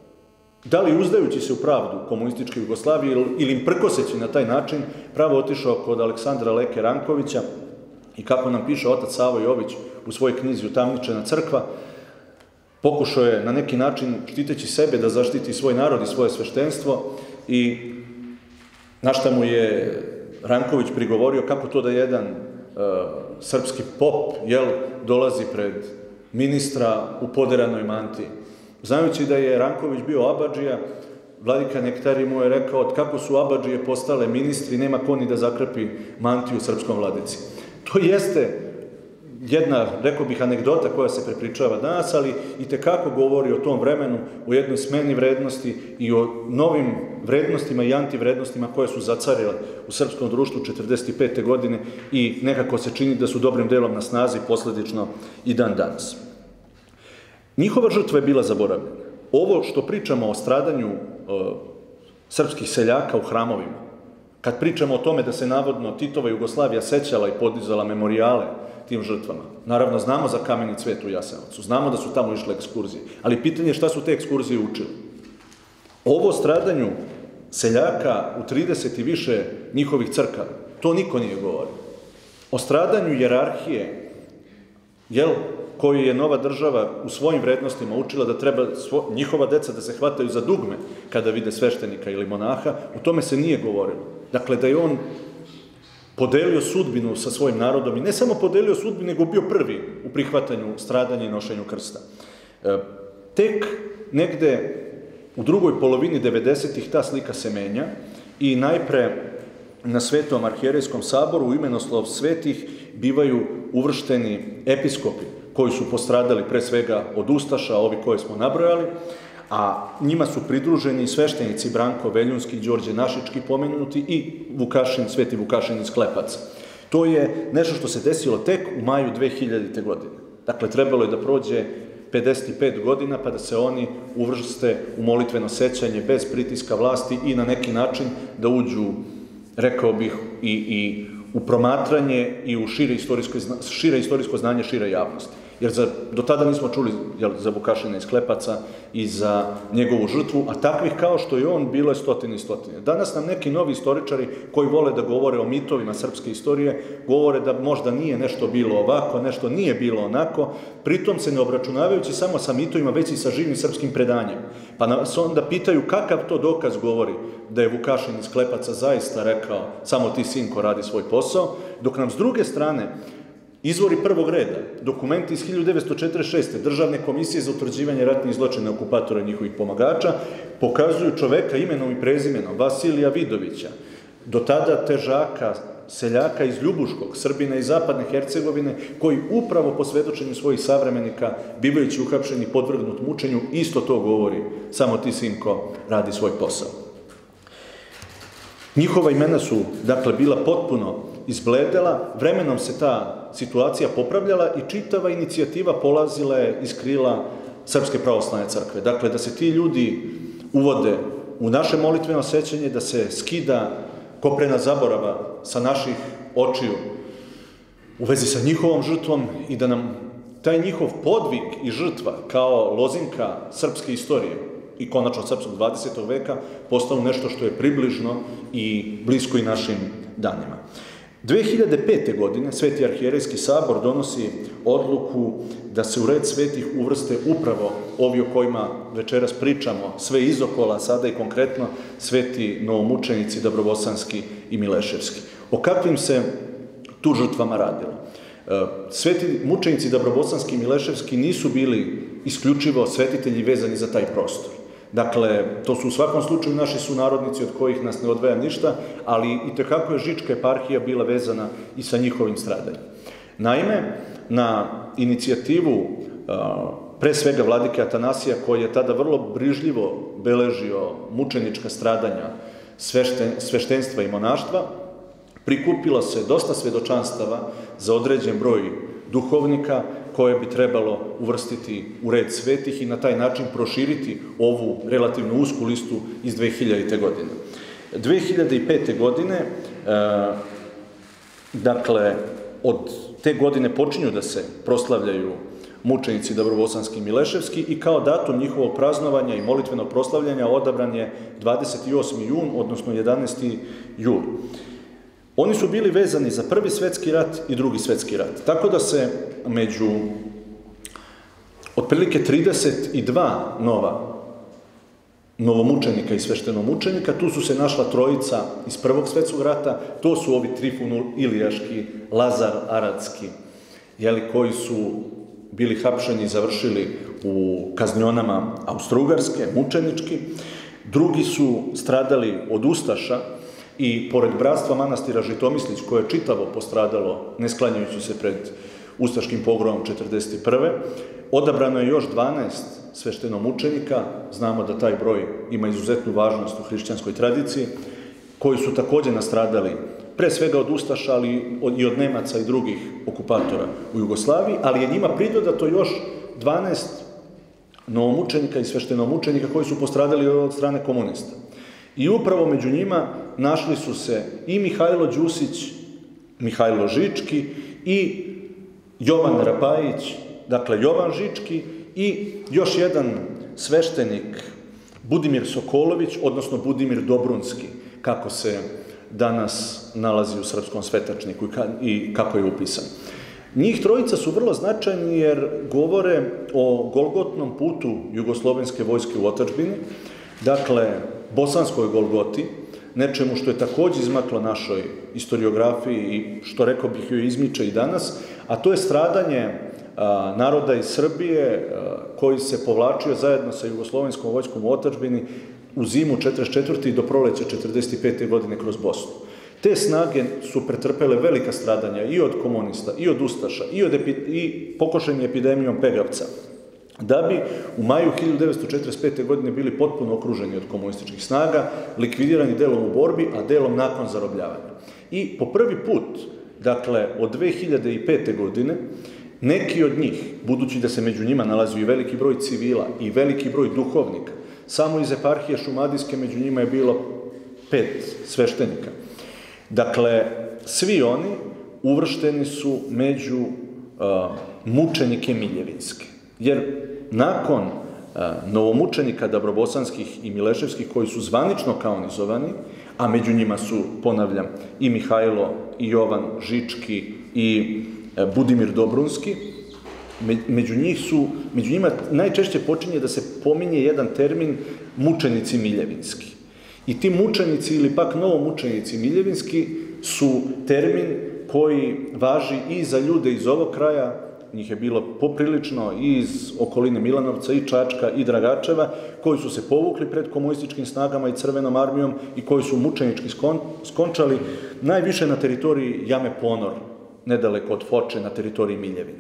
da li uzdajući se u pravdu komunističke Jugoslavije ili im prkoseći na taj način, pravo otišao kod Aleksandra Leke Rankovića i, kako nam piše otac Savo Jović u svojoj knjizi Utamničena crkva, pokušao je na neki način, štiteći sebe, da zaštiti svoj narod i svoje sveštenstvo, i na šta mu je Ranković prigovorio kako to da jedan uh, srpski pop, jel, dolazi pred ministra u poderanoj mantiji. Znajući da je Ranković bio abadžija, vladika Nektarij mu je rekao od kako su abadžije postale ministri, nema ko ni da zakrpi mantiju srpskom vladici. To jeste jedna, rekao bih, anegdota koja se prepričava danas, ali i tekako govori o tom vremenu, o jednoj smeni vrednosti i o novim vrednostima i antivrednostima koje su zacarile u srpskom društvu četrdeset pete. godine i nekako se čini da su dobrim delom na snazi posledično i dan danas. Njihova žrtva je bila zaboravljena. Ovo što pričamo o stradanju e, srpskih seljaka u hramovima, kad pričamo o tome da se navodno Titova Jugoslavija sećala i podizala memorijale tim žrtvama, naravno znamo za kameni cvet u Jasenovcu, znamo da su tamo išle ekskurzije, ali pitanje je šta su te ekskurzije učili. Ovo stradanju seljaka u trideset i više njihovih crkava, to niko nije govorio. O stradanju jerarhije, jel, koju je nova država u svojim vrednostima učila da treba svo, njihova deca da se hvataju za dugme kada vide sveštenika ili monaha, o tome se nije govorilo. Dakle, da je on podelio sudbinu sa svojim narodom i ne samo podelio sudbinu, nego bio prvi u prihvatanju stradanja i nošenju krsta. E, tek negde u drugoj polovini devedesetih ta slika se menja i najpre na Svetom arhijerejskom saboru u imenoslov svetih bivaju uvršteni episkopi koji su postradali pre svega od ustaša, ovi koje smo nabrojali, a njima su pridruženi i sveštenici Branko Veljunski, Đorđe Našički pomenuti i Vukašin, Sveti Vukašin iz Klepaca. To je nešto što se desilo tek u maju dve hiljadite. godine. Dakle, trebalo je da prođe pedeset pet godina pa da se oni uvrste u molitveno sećanje bez pritiska vlasti i na neki način da uđu, rekao bih, i, i u promatranje i u šire istorijsko, šire istorijsko znanje šire javnosti. Jer za, do tada nismo čuli, jel, za Vukašina iz Klepaca i za njegovu žrtvu, a takvih kao što je on bilo je stotine i stotine. Danas nam neki novi istoričari koji vole da govore o mitovima srpske istorije, govore da možda nije nešto bilo ovako, nešto nije bilo onako, pritom se ne obračunavajući samo sa mitovima, već i sa živim srpskim predanjem. Pa nas onda pitaju kakav to dokaz govori da je Vukašin iz Klepaca zaista rekao samo ti sinko radi svoj posao, dok nam s druge strane izvori prvog reda, dokumenti iz hiljadu devetsto četrdeset šeste. Državne komisije za utvrđivanje ratnih zločina okupatora i njihovih pomagača pokazuju čoveka imenom i prezimenom Vasilija Vidovića, do tada težaka, seljaka iz Ljubuškog, Srbina iz zapadne Hercegovine, koji upravo po svedočenju svojih savremenika, bivajući uhapšeni i podvrgnut mučenju, isto to govori, samo ti sinko radi svoj posao. Njihova imena su, dakle, bila potpuno izbledela, vremenom se ta situacija popravljala i čitava inicijativa polazila je iz krila Srpske pravoslavne crkve. Dakle, da se ti ljudi uvode u naše molitveno sećanje, da se skida koprena zaborava sa naših očiju u vezi sa njihovom žrtvom i da nam taj njihov podvig i žrtva kao lozinka srpske istorije i konačno srpskog dvadesetog veka postalo nešto što je približno i blisko i našim danima. dve hiljade pete. godine Sveti arhijerejski sabor donosi odluku da se u red svetih uvrste upravo ovi o kojima večeras pričamo, sve izokola, sada i konkretno sveti novomučenici Dabrobosanski i Mileševski. O kakvim se tu žrtvama radilo? Sveti mučenici Dabrobosanski i Mileševski nisu bili isključivo svetitelji vezani za taj prostor. Dakle, to su u svakom slučaju naši sunarodnici od kojih nas ne odvaja ništa, ali i tekako je Žička eparhija bila vezana i sa njihovim stradanjem. Naime, na inicijativu pre svega vladike Atanasija, koji je tada vrlo brižljivo beležio mučenička stradanja sveštenstva i monaštva, prikupilo se dosta svedočanstava za određen broj duhovnika koje bi trebalo uvrstiti u red svetih i na taj način proširiti ovu relativno usku listu iz dve hiljadite. godine. dve hiljade pete. godine, dakle, od te godine počinju da se proslavljaju mučenici Dabrobosanski i Mileševski i kao datum njihovog praznovanja i molitvenog proslavljanja odabran je dvadeset osmi jun, odnosno jedanaesti jul. Oni su bili vezani za Prvi svetski rat i Drugi svetski rat. Tako da se među otprilike trideset dva nova novomučenika i sveštenomučenika, tu su se našla trojica iz Prvog svetskog rata, to su ovi Trifun Ilijaški, Lazar Aradski, jeli, koji su bili hapšeni i završili u kaznionama Austro-Ugarske, mučenički. Drugi su stradali od ustaša i pored bratstva manastira Žitomislić, koje je čitavo postradalo, ne sklanjajući se pred ustaškim pogromom četrdeset prve. Odabrano je još dvanaest sveštenomučenika, znamo da taj broj ima izuzetnu važnost u hrišćanskoj tradiciji, koji su također nastradali pre svega od ustaša, ali i od Nemaca i drugih okupatora u Jugoslaviji, ali je njima pridodato još dvanaest novomučenika i sveštenomučenika koji su postradali od strane komunista. I upravo među njima našli su se i Mihajlo Đusić, Mihajlo Žički i Jovan Rapajić, dakle Jovan Žički i još jedan sveštenik, Budimir Sokolović, odnosno Budimir Dobrunski, kako se danas nalazi u srpskom svetačniku i kako je upisan. Njih trojica su vrlo značajni jer govore o golgotnom putu jugoslovenske vojske u otadžbini, dakle bosanskoj Golgoti, nečemu što je također izmaklo našoj historiografiji i što, rekao bih, joj izmiče i danas, a to je stradanje a, naroda iz Srbije a, koji se povlačio zajedno sa jugoslovenskom vojskom u otadžbini u zimu četrdeset četvrte. i do proleća četrdeset pete. godine kroz Bosnu. Te snage su pretrpele velika stradanja i od komunista, i od ustaša, i, od epi, i pokošeni epidemijom pegavca, da bi u maju hiljadu devetsto četrdeset pete. godine bili potpuno okruženi od komunističkih snaga, likvidirani delom u borbi, a delom nakon zarobljavanja. I po prvi put, dakle, od dve hiljade pete. godine, neki od njih, budući da se među njima nalazio i veliki broj civila i veliki broj duhovnika, samo iz eparhije Šumadijske među njima je bilo pet sveštenika. Dakle, svi oni uvršteni su među uh, mučenike Miljevinske. Jer nakon uh, novomučenika Dabrobosanskih i Mileševskih, koji su zvanično kanonizovani, a među njima su, ponavljam, i Mihajlo, i Jovan Žički, i uh, Budimir Dobrunski, me, među, njih su, među njima najčešće počinje da se pominje jedan termin mučenici Miljevinski. I ti mučenici ili pak novomučenici Miljevinski su termin koji važi i za ljude iz ovog kraja, njih je bilo poprilično i iz okoline Milanovca, i Čačka, i Dragačeva, koji su se povukli pred komunističkim snagama i Crvenom armijom i koji su mučenički skon, skončali najviše na teritoriji Jame Ponor, nedaleko od Foče, na teritoriji Miljevine.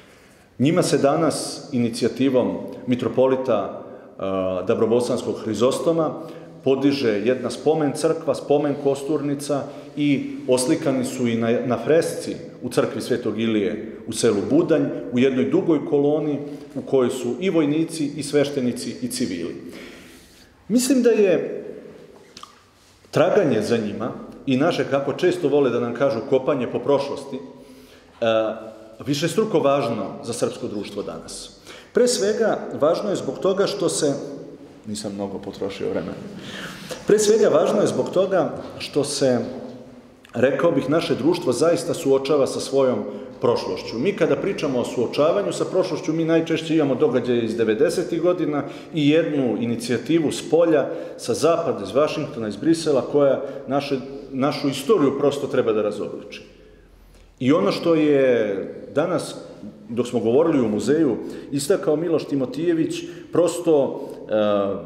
Njima se danas inicijativom mitropolita uh, Dabrobosanskog Hrizostoma podiže jedna spomen crkva, spomen kosturnica i oslikani su i na, na fresci u crkvi Svetog Ilije u selu Budanj, u jednoj dugoj koloni u kojoj su i vojnici, i sveštenici, i civili. Mislim da je traganje za njima i naše, kako često vole da nam kažu, kopanje po prošlosti, višestruko važno za srpsko društvo danas. Pre svega, važno je zbog toga što se, nisam mnogo potrošio vremena, pre svega važno je zbog toga što se, rekao bih, naše društvo zaista suočava sa svojom prošlošću. Mi kada pričamo o suočavanju sa prošlošću, mi najčešće imamo događaje iz devedesetih godina i jednu inicijativu s polja, sa zapada, iz Vašingtona, iz Brisela, koja naše, našu istoriju prosto treba da razobliči. I ono što je danas, dok smo govorili u muzeju, istakao Miloš Timotijević, prosto e,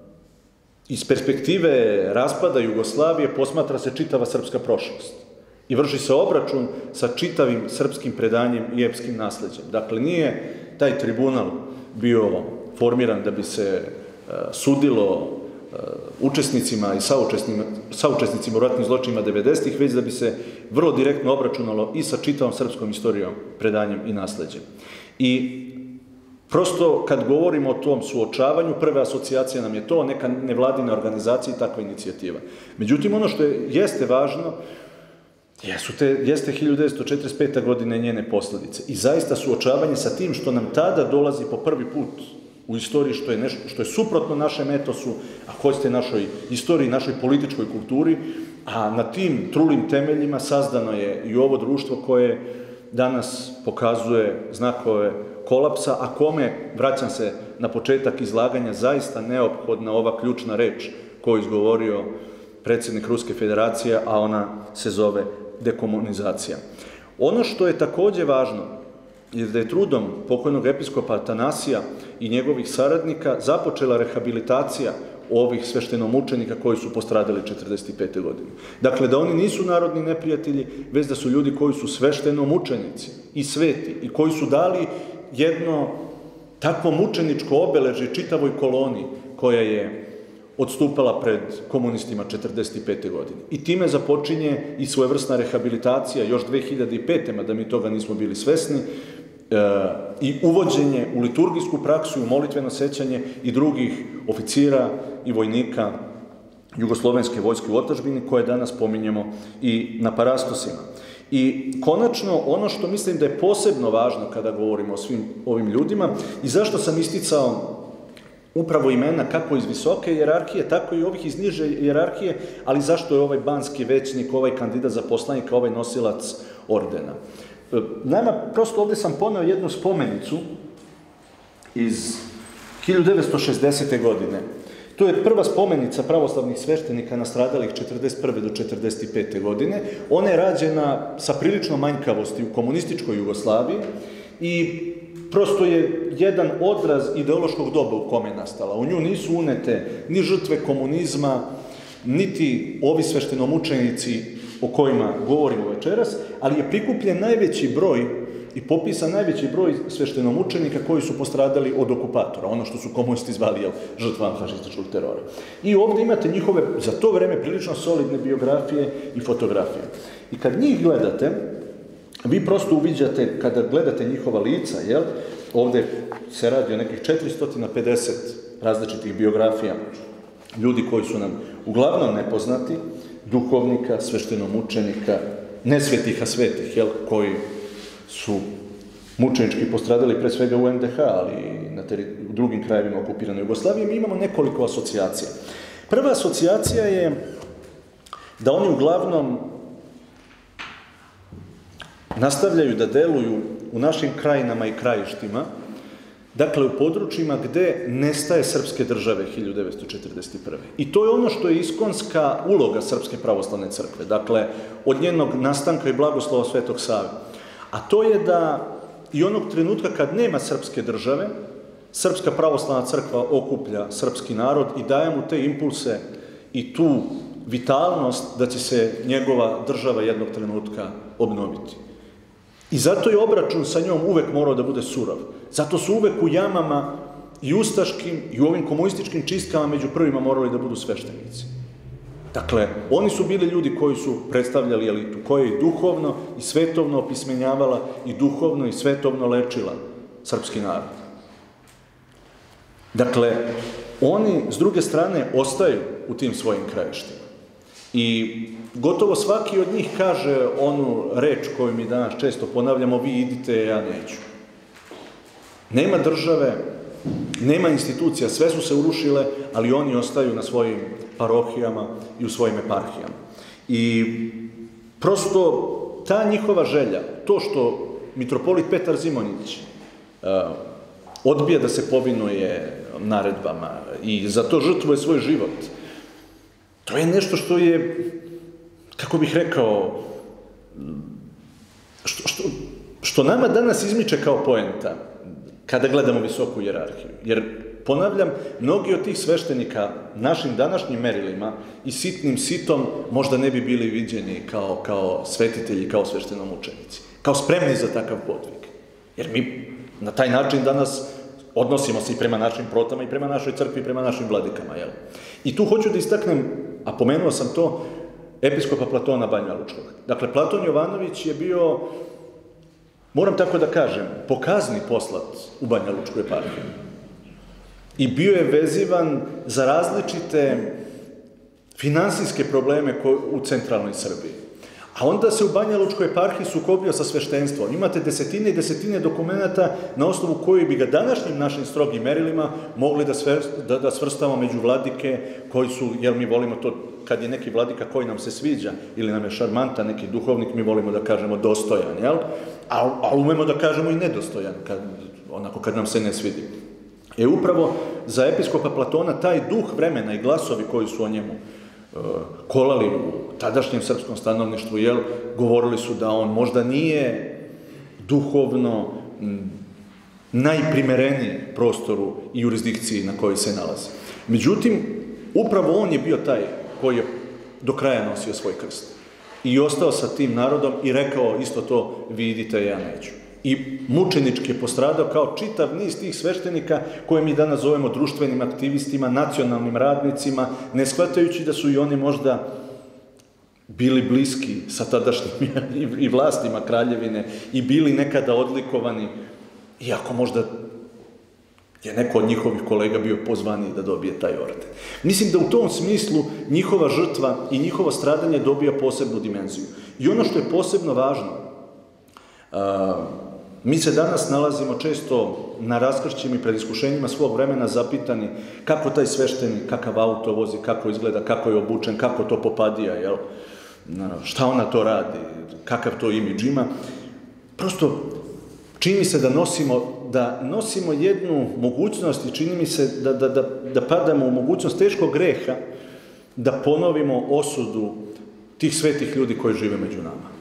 iz perspektive raspada Jugoslavije posmatra se čitava srpska prošlost i vrši se obračun sa čitavim srpskim predanjem i epskim nasleđem. Dakle, nije taj tribunal bio formiran da bi se uh, sudilo uh, učesnicima i saučesnicima, saučesnicima u ratnim zločinima devedesetih, već da bi se vrlo direktno obračunalo i sa čitavom srpskom istorijom, predanjem i nasleđem. I prosto, kad govorimo o tom suočavanju, prva asocijacija nam je to, neka nevladina organizacija i takva inicijativa. Međutim, ono što je, jeste važno, jesu te, jeste hiljadu devetsto četrdeset pete. godine njene posljedice. I zaista suočavanje sa tim što nam tada dolazi po prvi put u istoriji, što je, nešto, što je suprotno našem etosu, a hoćete našoj istoriji, našoj političkoj kulturi, a na tim trulim temeljima sazdano je i ovo društvo koje danas pokazuje znakove kolapsa, a kome, vraćam se na početak izlaganja, zaista neophodna ova ključna reč koju izgovorio predsjednik Ruske federacije, a ona se zove dekomunizacija. Ono što je također važno je da je trudom pokojnog episkopa Atanasija i njegovih saradnika započela rehabilitacija ovih sveštenomučenika koji su postradali četrdeset pete. godine. Dakle, da oni nisu narodni neprijatelji, već da su ljudi koji su sveštenomučenici i sveti i koji su dali jedno takvo mučeničko obeležje čitavoj koloni koja je odstupala pred komunistima četrdeset pete. godine. I time započinje i svojevrsna rehabilitacija još dve hiljade pete. mada mi toga nismo bili svesni, e, i uvođenje u liturgijsku praksu, u molitveno sećanje i drugih oficira i vojnika Jugoslovenske vojske u otadžbini, koje danas pominjemo i na parastosima. I konačno, ono što mislim da je posebno važno kada govorimo o svim ovim ljudima i zašto sam isticao upravo imena kako iz visoke hijerarhije, tako i ovih iz niže hijerarhije, ali zašto je ovaj banski većnik, ovaj kandidat za poslanika, ovaj nosilac ordena. Nama, prosto ovdje sam poneo jednu spomenicu iz hiljadu devetsto šezdesete. godine. To je prva spomenica pravoslavnih sveštenika nastradalih četrdeset prve do četrdeset pete. godine. Ona je rađena sa prilično manjkavosti u komunističkoj Jugoslaviji i prosto je jedan odraz ideološkog doba u kome je nastala. U nju nisu unete ni žrtve komunizma, niti ovi sveštenomučenici o kojima govorimo večeras, ali je prikupljen najveći broj i popisan najveći broj sveštenomučenika koji su postradali od okupatora, ono što su komunisti zvali jel, žrtvama fašističkog terora. I ovdje imate njihove, za to vreme, prilično solidne biografije i fotografije. I kad njih gledate, vi prosto uviđate, kada gledate njihova lica, jel, ovdje se radi o nekih četiristo pedeset različitih biografija ljudi koji su nam uglavnom nepoznati, duhovnika, sveštenomučenika, ne svetih, a svetih, jel, koji su mučenički postradali pre svega u en de ha, ali i na u drugim krajevima okupirane Jugoslavije. Mi imamo nekoliko asocijacija. Prva asocijacija je da oni uglavnom nastavljaju da deluju u našim krajinama i krajištima, dakle u područjima gde nestaje srpske države hiljadu devetsto četrdeset prve. I to je ono što je iskonska uloga Srpske pravoslavne crkve, dakle od njenog nastanka i blagoslova Svetog Save. A to je da i onog trenutka kad nema srpske države, Srpska pravoslavna crkva okuplja srpski narod i daje mu te impulse i tu vitalnost da će se njegova država jednog trenutka obnoviti. I zato je obračun sa njom uvek morao da bude surov. Zato su uvek u jamama i ustaškim i u ovim komunističkim čistkama među prvima morali da budu sveštenici. Dakle, oni su bili ljudi koji su predstavljali elitu, koja je i duhovno i svetovno opismenjavala i duhovno i svetovno lečila srpski narod. Dakle, oni, s druge strane, ostaju u tim svojim krajištima. I gotovo svaki od njih kaže onu reč koju mi danas često ponavljamo, vi idite, ja neću. Nema države, nema institucija, sve su se urušile, ali oni ostaju na svojim parohijama i u svojim eparhijama. I prosto ta njihova želja, to što mitropolit Petar Zimonjić uh, odbija da se povinuje naredbama i za to žrtvuje svoj život, to je nešto što je, kako bih rekao, što, što, što nama danas izmiče kao poenta kada gledamo visoku hijerarhiju. Jer, ponavljam, mnogi od tih sveštenika našim današnjim merilima i sitnim sitom možda ne bi bili viđeni kao, kao svetitelji, kao sveštenomučenici, kao spremni za takav podvig. Jer mi na taj način danas odnosimo se i prema našim protama i prema našoj crkvi i prema našim vladikama. Jel? I tu hoću da istaknem, a pomenuo sam to, episkopa Platona Banjalučkog. Dakle, Platon Jovanović je bio, moram tako da kažem, pokazni poslat u Banjalučku eparhiju. I bio je vezivan za različite finansijske probleme u centralnoj Srbiji. A onda se u Banjalučkoj eparhiji sukobio sa sveštenstvom. Imate desetine i desetine dokumenata na osnovu koji bi ga današnjim našim strogim merilima mogli da, sve, da, da svrstamo među vladike koji su, jer mi volimo to, kad je neki vladika koji nam se sviđa ili nam je šarmantan, neki duhovnik, mi volimo da kažemo dostojan, jel? A, a umemo da kažemo i nedostojan, kad, onako kad nam se ne svidi. E upravo za episkopa Platona taj duh vremena i glasovi koji su o njemu uh, kolali u tadašnjem srpskom stanovništvu, jel, govorili su da on možda nije duhovno m, najprimereniji prostoru i jurisdikciji na kojoj se nalazi. Međutim, upravo on je bio taj koji je do kraja nosio svoj krst. I ostao sa tim narodom i rekao isto to, vi idite, ja neću. I mučenički je postradao kao čitav niz tih sveštenika koje mi danas zovemo društvenim aktivistima, nacionalnim radnicima, ne shvatajući da su i oni možda bili bliski sa tadašnjim i vlastima kraljevine i bili nekada odlikovani, iako možda je neko od njihovih kolega bio pozvaniji da dobije taj orden. Mislim da u tom smislu njihova žrtva i njihovo stradanje dobija posebnu dimenziju. I ono što je posebno važno, a, mi se danas nalazimo često na raskršćima i pred iskušenjima svog vremena zapitani kako taj sveštenik, kakav auto vozi, kako izgleda, kako je obučen, kako to popadija, jel? Šta ona to radi, kakav to imidž ima. Prosto čini mi se da nosimo, da nosimo jednu mogućnost i čini mi se da, da, da, da padamo u mogućnost teškog greha da ponovimo osudu tih svetih ljudi koji žive među nama.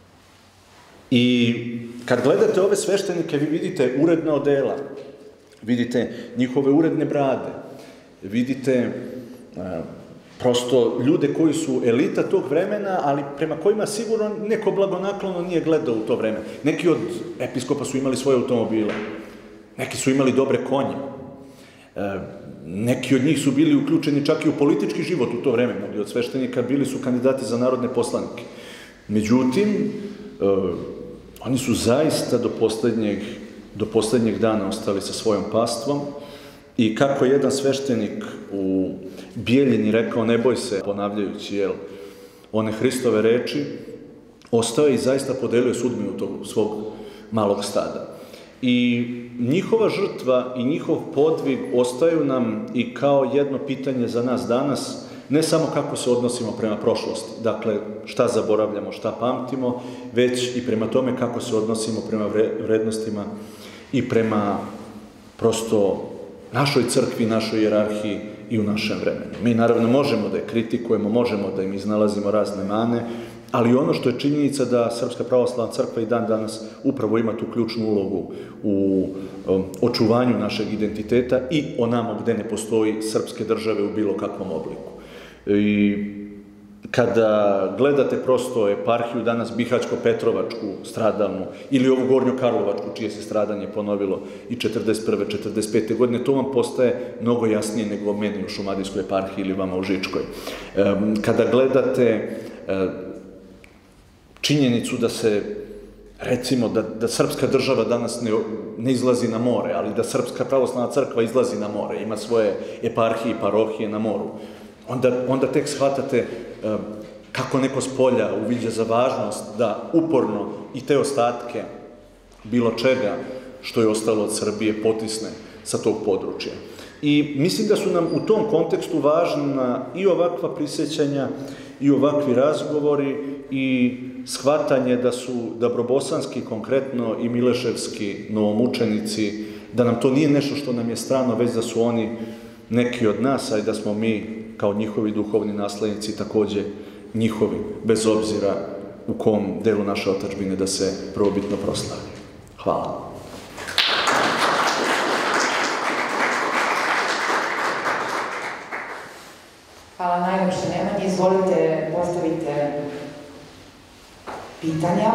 I kad gledate ove sveštenike, vi vidite uredna odela, vidite njihove uredne brade, vidite a, prosto ljude koji su elita tog vremena, ali prema kojima sigurno neko blagonaklono nije gledao u to vreme. Neki od episkopa su imali svoje automobile, neki su imali dobre konje, e, neki od njih su bili uključeni čak i u politički život u to vreme, mnogi od sveštenika bili su kandidati za narodne poslanike. Međutim, e, oni su zaista do poslednjeg, do poslednjeg dana ostali sa svojom pastvom i kako jedan sveštenik u Bijeljini rekao, ne boj se, ponavljajući, jel, one Hristove reči, ostao je i zaista podelio sudbinu tog svog malog stada. I njihova žrtva i njihov podvig ostaju nam i kao jedno pitanje za nas danas, ne samo kako se odnosimo prema prošlosti, dakle šta zaboravljamo, šta pamtimo, već i prema tome kako se odnosimo prema vrednostima i prema prosto našoj crkvi, našoj hijerarhiji i u našem vremenu. Mi naravno možemo da je kritikujemo, možemo da im iznalazimo razne mane, ali ono što je činjenica da Srpska pravoslavna crkva i dan danas upravo ima tu ključnu ulogu u um, očuvanju našeg identiteta i onamo gde ne postoji srpske države u bilo kakvom obliku. I kada gledate prosto eparhiju danas Bihaćko-Petrovačku stradalnu ili ovu Gornjo-Karlovačku čije se stradanje ponovilo i četrdeset prve četrdeset pete godine, to vam postaje mnogo jasnije nego meni u Šumadijskoj eparhiji ili vama u Žičkoj. Kada gledate činjenicu da se, recimo, da, da srpska država danas ne, ne izlazi na more, ali da Srpska pravoslavna crkva izlazi na more, ima svoje eparhije i parohije na moru. onda, onda tek shvatate kako neko s polja uviđa za važnost da uporno i te ostatke bilo čega što je ostalo od Srbije potisne sa tog područja. I mislim da su nam u tom kontekstu važna i ovakva prisjećanja i ovakvi razgovori i shvatanje da su dabrobosanski, konkretno i mileševski novomučenici, da nam to nije nešto što nam je strano, već da su oni neki od nas, a i da smo mi kao njihovi duhovni naslednici takođe njihovi, bez obzira u kom delu naše otadžbine da se prvobitno proslavi. Hvala. Hvala najlepše, Nemanje. Izvolite, postavite pitanja.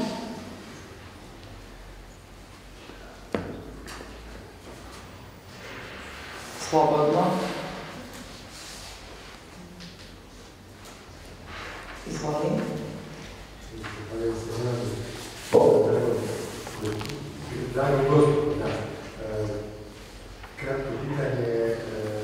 Slobodno. Izvolim. Drago gospod, da. Kratko pitanje,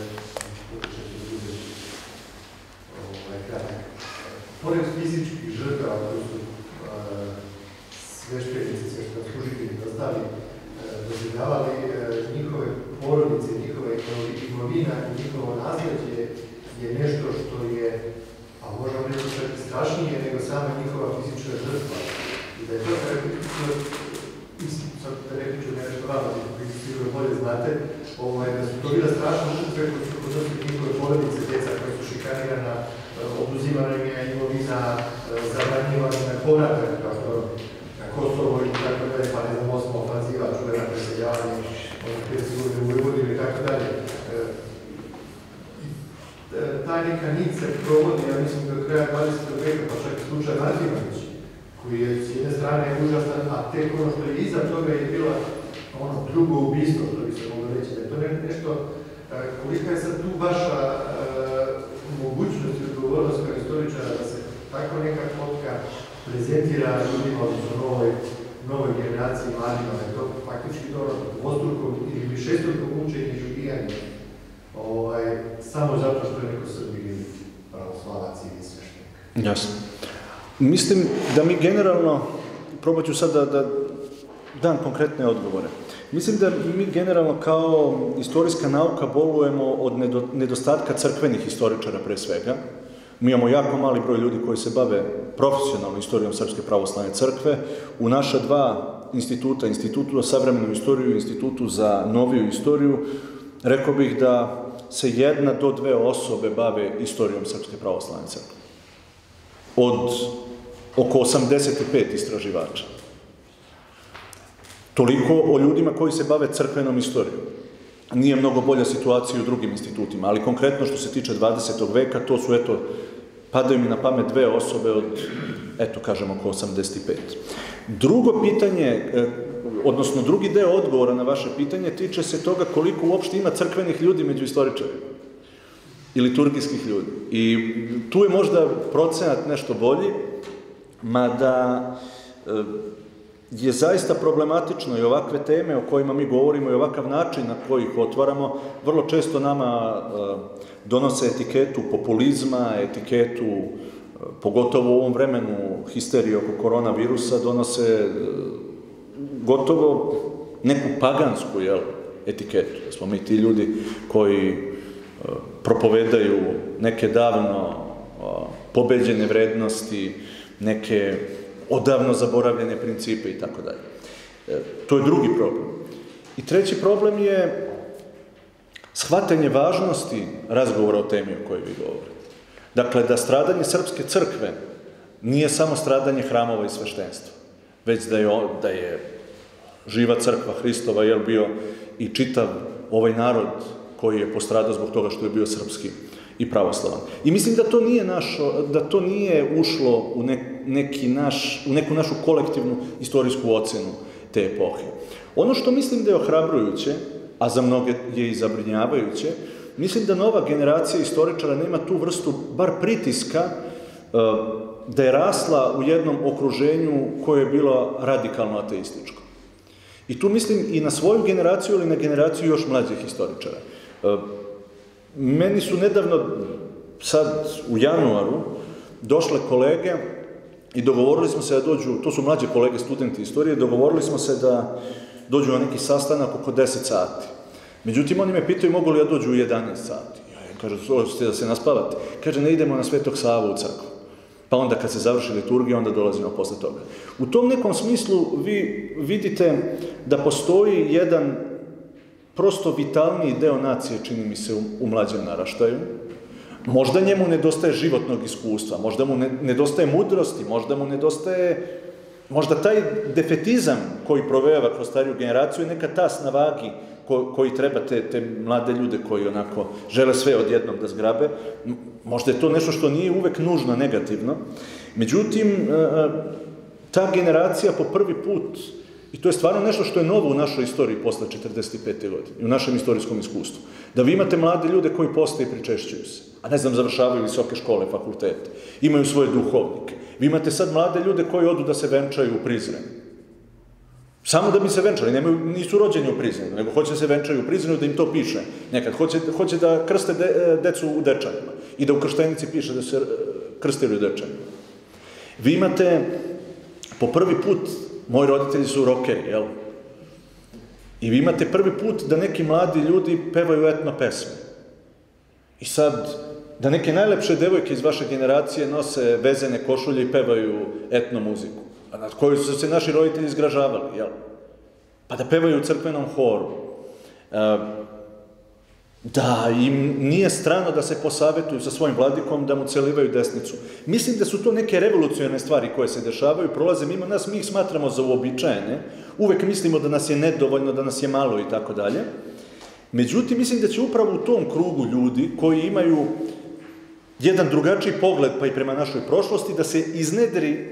pored fizičkih žrtava koji su sveštenici, sveštenoslужители i ostali doživljavali, njihove porodice, njihove imovina i njihovo nasleđe je nešto što je, a možemo reći čak i strašnije nego sama njihova fizička žrtva. I da je to, sad da reći ću nešto vama, koji sigurno bolje znate, da su to bila strašna žrtve koji su podnosili njihove porodice, djeca koja su šikanirana, oduzimana im je imovina, zabranjivana na povratak na Kosovo i tako dalje, pa ne znam, osma ofanziva, čuvena preseljavanje, ono pedeset godine u Vojvodinu i tako dalje. Ta neka nit se provodi, ja mislim, do kraja dvadesetog veka, pa čak i slučaj Martinović, koji je s jedne strane užasan, a tek ono što je iza toga je bila ono drugo ubistvo, što bi se moglo reći, da je to nešto, kolika je sad tu vaša mogućnost i odgovornost kao istoričara da se tako neka fotka prezentira ljudima, odnosno novoj, novoj generaciji mladima, da je to faktički dobro dvostrukom ili višestrukom učenju i ubijanje, ovaj, samo zato što je neko Srbi ili pravoslavac ili sveštenik. Jasno. Mislim da mi generalno, probat ću sad da, da dam konkretne odgovore. Mislim da mi generalno kao istorijska nauka bolujemo od nedostatka crkvenih istoričara pre svega. Mi imamo jako mali broj ljudi koji se bave profesionalnom istorijom Srpske pravoslavne crkve. U naša dva instituta, Institutu za savremenu istoriju i Institutu za noviju istoriju, rekao bih da se jedna do dve osobe bave istorijom Srpske pravoslavne crkve. Od oko osamdeset pet istraživača. Toliko o ljudima koji se bave crkvenom istorijom. Nije mnogo bolja situacija u drugim institutima, ali konkretno što se tiče dvadesetog veka, to su, eto, padaju mi na pamet dve osobe od, eto, kažemo, oko osamdeset pet. Drugo pitanje, odnosno drugi deo odgovora na vaše pitanje, tiče se toga koliko uopšte ima crkvenih ljudi među istoričarima i liturgijskih ljudi. I tu je možda procenat nešto bolji, mada je zaista problematično i ovakve teme o kojima mi govorimo i ovakav način na koji ih otvaramo, vrlo često nama donose etiketu populizma, etiketu, pogotovo u ovom vremenu histerije oko koronavirusa, donose gotovo neku pagansku, jel, etiketu. Da smo mi ti ljudi koji propovedaju neke davno pobeđene vrednosti, neke odavno zaboravljene principe i tako dalje. To je drugi problem. I treći problem je shvatanje važnosti razgovora o temi o kojoj vi govorite. Dakle, da stradanje Srpske crkve nije samo stradanje hramova i sveštenstva, već da je, da je živa crkva Hristova je bio i čitav ovaj narod koji je postradao zbog toga što je bio srpski i pravoslavan. I mislim da to nije našo, da to nije ušlo u neki naš, u neku našu kolektivnu istorijsku ocenu te epohe. Ono što mislim da je ohrabrujuće, a za mnoge je i zabrinjavajuće, mislim da nova generacija istoričara nema tu vrstu, bar pritiska, da je rasla u jednom okruženju koje je bilo radikalno ateističko. I tu mislim i na svoju generaciju ili na generaciju još mlađih istoričara. Meni su nedavno sad u januaru došle kolege i dogovorili smo se da dođu, to su mlađe kolege, studenti istorije, dogovorili smo se da dođu na neki sastanak oko deset sati. Međutim, oni me pitaju mogu li ja dođu u jedanaest sati. Ja kažem, hoćete da se naspavate? Kaže, ne idemo na Svetog Savu u crkvu. Pa onda kad se završi liturgija, onda dolazimo posle toga. U tom nekom smislu vi vidite da postoji jedan prosto vitalniji deo nacije, čini mi se, u, u mlađem naraštaju. Možda njemu nedostaje životnog iskustva, možda mu ne, nedostaje mudrosti, možda mu nedostaje, možda taj defetizam koji provejava kroz stariju generaciju je neka tas na vagi ko, koji treba te, te mlade ljude koji onako žele sve odjednom da zgrabe. Možda je to nešto što nije uvek nužno negativno. Međutim, ta generacija po prvi put, i to je stvarno nešto što je novo u našoj istoriji posle četrdeset pete godine, i u našem istorijskom iskustvu, da vi imate mlade ljude koji poste i pričešćuju se, a ne znam, završavaju visoke škole, fakultete, imaju svoje duhovnike. Vi imate sad mlade ljude koji odu da se venčaju u Prizrenu. Samo da bi se venčali, nemaju, nisu rođeni u Prizrenu, nego hoće da se venčaju u Prizrenu, da im to piše nekad. Hoće, hoće da krste de, decu u Dečanima i da u krštenici piše da se krstili u Dečanima. Vi imate, po prvi put, moji roditelji su rokeri, jel? I vi imate prvi put da neki mladi ljudi pevaju etno pesme. I sad, da neke najlepše devojke iz vaše generacije nose vezene košulje i pevaju etno muziku, a nad koju su se naši roditelji zgražavali, jel? Pa da pevaju u crkvenom horu. E, da im nije strano da se posavetuju sa svojim vladikom, da mu celivaju desnicu. Mislim da su to neke revolucionarne stvari koje se dešavaju, prolaze mimo nas, mi ih smatramo za uobičajene, uvek mislimo da nas je nedovoljno, da nas je malo i tako dalje. Međutim, mislim da će upravo u tom krugu ljudi koji imaju jedan drugačiji pogled pa i prema našoj prošlosti, da se iznedri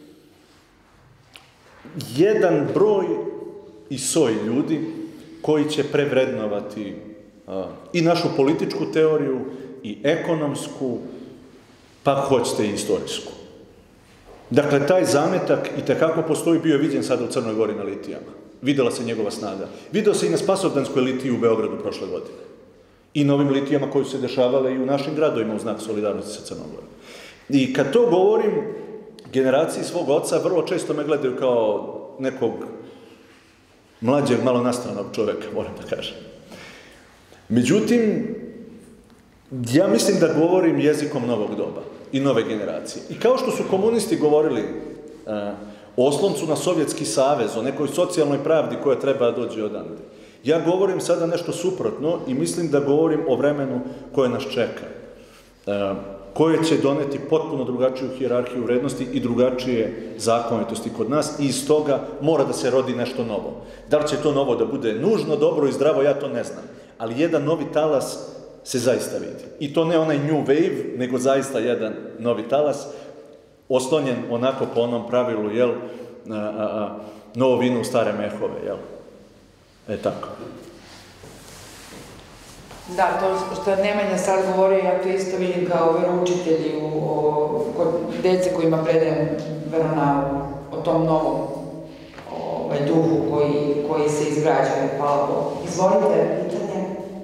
jedan broj i soj ljudi koji će prevrednovati a, i našu političku teoriju, i ekonomsku, pa hoćete i istorijsku. Dakle, taj zametak i tekako postoji, bio je viđen sada u Crnoj Gori na litijama. Videla se njegova snaga. Video se i na Spasovdanskoj litiji u Beogradu prošle godine. I na ovim litijama koji su se dešavale i u našim gradovima u znak solidarnosti sa Crnom Gorom. I kad to govorim, generaciji svog oca vrlo često me gledaju kao nekog mlađeg, malo nastranog čoveka, moram da kažem. Međutim, ja mislim da govorim jezikom novog doba i nove generacije. I kao što su komunisti govorili uh, o osloncu na Sovjetski savez, o nekoj socijalnoj pravdi koja treba da dođe odande, ja govorim sada nešto suprotno i mislim da govorim o vremenu koje nas čeka, uh, koje će doneti potpuno drugačiju hijerarhiju vrednosti i drugačije zakonitosti kod nas, i iz toga mora da se rodi nešto novo. Da li će to novo da bude nužno, dobro i zdravo, ja to ne znam. Ali jedan novi talas se zaista vidi. I to ne onaj new wave, nego zaista jedan novi talas, oslonjen onako po onom pravilu, jel, a, a, a, novo vino u stare mehove, jel? E tako. Da, to što Nemanja sad govorio, ja to isto vidim kao veroučitelji u, o, kod dece kojima predajem veronauku, o tom novom ovaj, duhu koji, koji se izgrađuje. Hvala Bogu. Izvolite, pitanje.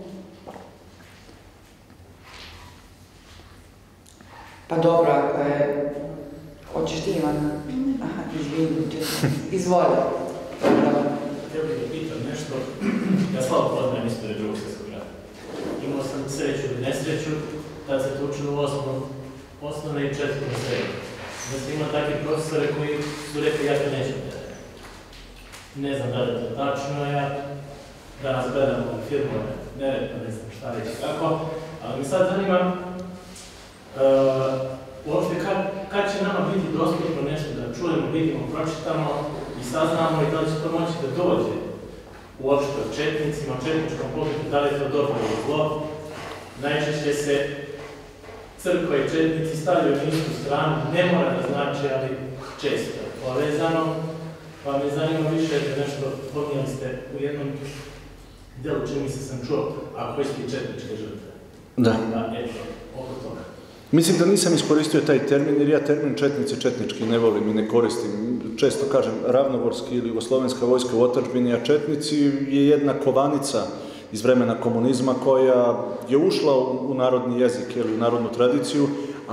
Pa dobro, ako je... Hoćeš ti, Ivana? Aha, izvini, izvoli. Htio bih da pitam nešto. Ja slabo poznajem istoriju drugog svjetskog rata. Imao sam sreću ili nesreću, tada se to učilo u osmom, osnovne i četvrtom srednje. Da sam imao takve profesore koji su rekli, ja to neću da radim. Ne znam da li je to tačno, ja danas gledam ove filmove, neretno ne znam šta reći kako, ali mi sad zanima uh, uopšte kad, kad će nama biti dostupno nešto da čujemo, vidimo, pročitamo i saznamo i da li će to moći da dođe uopšte o četnicima, o četničkom pokretu, da li je to dobro ili zlo. Najčešće se crkva i četnici stavljaju na istu stranu, ne mora da znači, ali često je povezano. Pa me zanima više da nešto podnijeli ste u jednom delu, čini se sam čuo, ako isti četničke žrtve. Da. Da, eto, oko toga. Mislim da nisam iskoristio taj termin, jer ja termin četnici četnički ne volim i ne koristim. Često kažem ravnogorski ili jugoslovenska vojska u otadžbini, a četnici je jedna kovanica iz vremena komunizma koja je ušla u narodni jezik ili u narodnu tradiciju,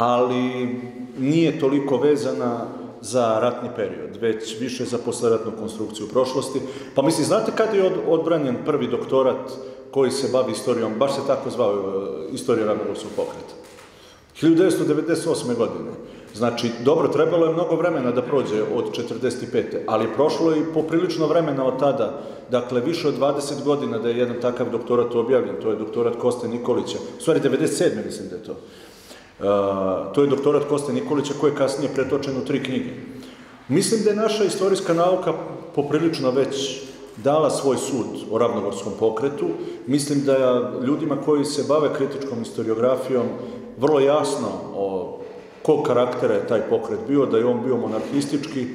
ali nije toliko vezana za ratni period, već više za posleratnu konstrukciju prošlosti. Pa mislim, znate kad je odbranjen prvi doktorat koji se bavi istorijom, baš se tako zvao, istorija ravnogorskog pokreta? hiljadu devetsto devedeset osme. godine. Znači, dobro, trebalo je mnogo vremena da prođe od četrdeset pete. ali prošlo je i poprilično vremena od tada, dakle, više od dvadeset godina da je jedan takav doktorat objavljen, to je doktorat Koste Nikolića, u stvari devedeset sedme mislim da je to. Uh, to je doktorat Koste Nikolića koji je kasnije pretočen u tri knjige. Mislim da je naša istorijska nauka poprilično već dala svoj sud o ravnogorskom pokretu. Mislim da je ljudima koji se bave kritičkom historiografijom vrlo jasno o kog karaktera je taj pokret bio, da je on bio monarhistički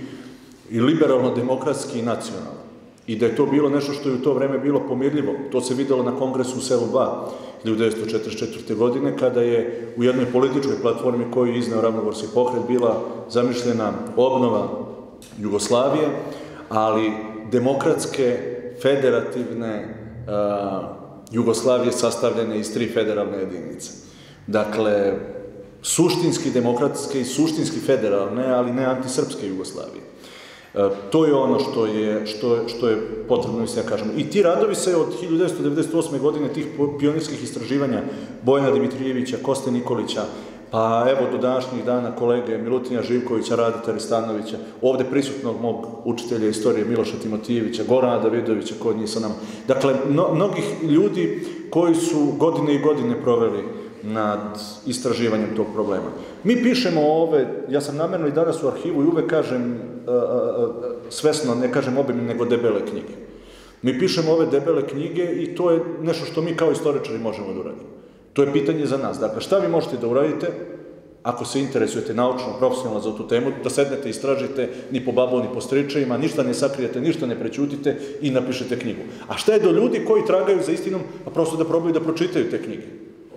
i liberalno-demokratski i nacionalni. I da je to bilo nešto što je u to vreme bilo pomirljivo. To se videlo na kongresu u Selu dva hiljadu devetsto četrdeset četvrte. godine, kada je u jednoj političkoj platformi koju je izneo ravnogorski pokret bila zamišljena obnova Jugoslavije, ali demokratske, federativne uh, Jugoslavije sastavljene iz tri federalne jedinice. Dakle, suštinski demokratske i suštinski federalne, ali ne antisrpske Jugoslavije. E, to je ono što je, što, što je potrebno, mislim, ja kažem. I ti radovi se od hiljadu devetsto devedeset osme. godine, tih pionirskih istraživanja Bojana Dimitrijevića, Koste Nikolića, pa evo do današnjih dana kolege Milutina Živkovića, Radeta Ristanovića, ovde prisutnog mog učitelja istorije Miloša Timotijevića, Gorana Davidovića, koji nije sa nama. Dakle, no, mnogih ljudi koji su godine i godine proveli nad istraživanjem tog problema. Mi pišemo ove, ja sam namerno i danas u arhivu i uvek kažem, a, a, svesno, ne kažem obimne, nego debele knjige. Mi pišemo ove debele knjige i to je nešto što mi kao istoričari možemo da uradimo. To je pitanje za nas. Dakle, šta vi možete da uradite ako se interesujete naučno, profesionalno za tu temu, da sednete, istražite, ni po babu, ni po stričevima, ništa ne sakrijete, ništa ne prećutite i napišete knjigu. A šta je do ljudi koji tragaju za istinom, a prosto da probaju da pročitaju te knjige?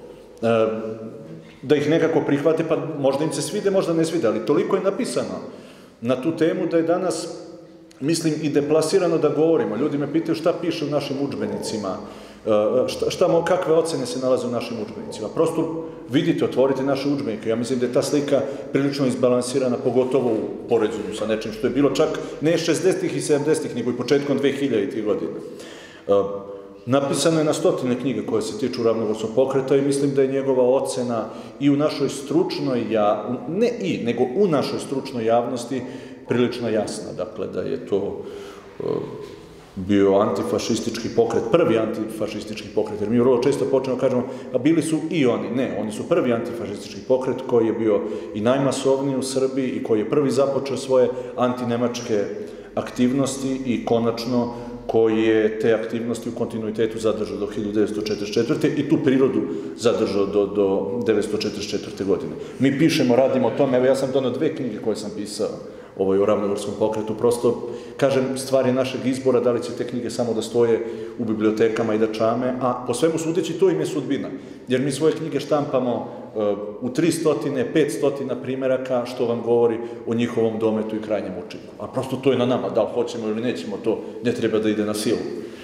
Da ih nekako prihvate, pa možda im se svide, možda ne svide, ali toliko je napisano na tu temu da je danas, mislim, i deplasirano da govorimo. Ljudi me pitaju šta piše u našim udžbenicima, šta, šta, kakve ocene se nalaze u našim udžbenicima. Prosto vidite, otvorite naše udžbenike. Ja mislim da je ta slika prilično izbalansirana, pogotovo u poređenju sa nečim što je bilo čak ne šezdesetih i sedamdesetih, nego i početkom dve hiljaditih. godine. Napisano je na stotine knjiga koje se tiču ravnogorskog pokreta i mislim da je njegova ocena i u našoj stručnoj, ja, ne i, nego u našoj stručnoj javnosti prilično jasna. Dakle, da je to uh, bio antifašistički pokret, prvi antifašistički pokret, jer mi vrlo često počnemo kažemo, a bili su i oni. Ne, oni su prvi antifašistički pokret koji je bio i najmasovniji u Srbiji i koji je prvi započeo svoje antinemačke aktivnosti i konačno koji je te aktivnosti u kontinuitetu zadržao do hiljadu devetsto četrdeset četvrte. i tu prirodu zadržao do, do devetsto četrdeset četvrte. godine. Mi pišemo, radimo o tome, evo ja sam donao dve knjige koje sam pisao ovaj, o ravnogorskom pokretu, prosto, kažem, stvar je našeg izbora, da li će te knjige samo da stoje u bibliotekama i da čame, a po svemu sudeći to im je sudbina, jer mi svoje knjige štampamo uh, u tristo, petsto primeraka, što vam govori o njihovom dometu i krajnjem učinku. A prosto to je na nama, da li hoćemo ili nećemo, to ne treba da ide na silu.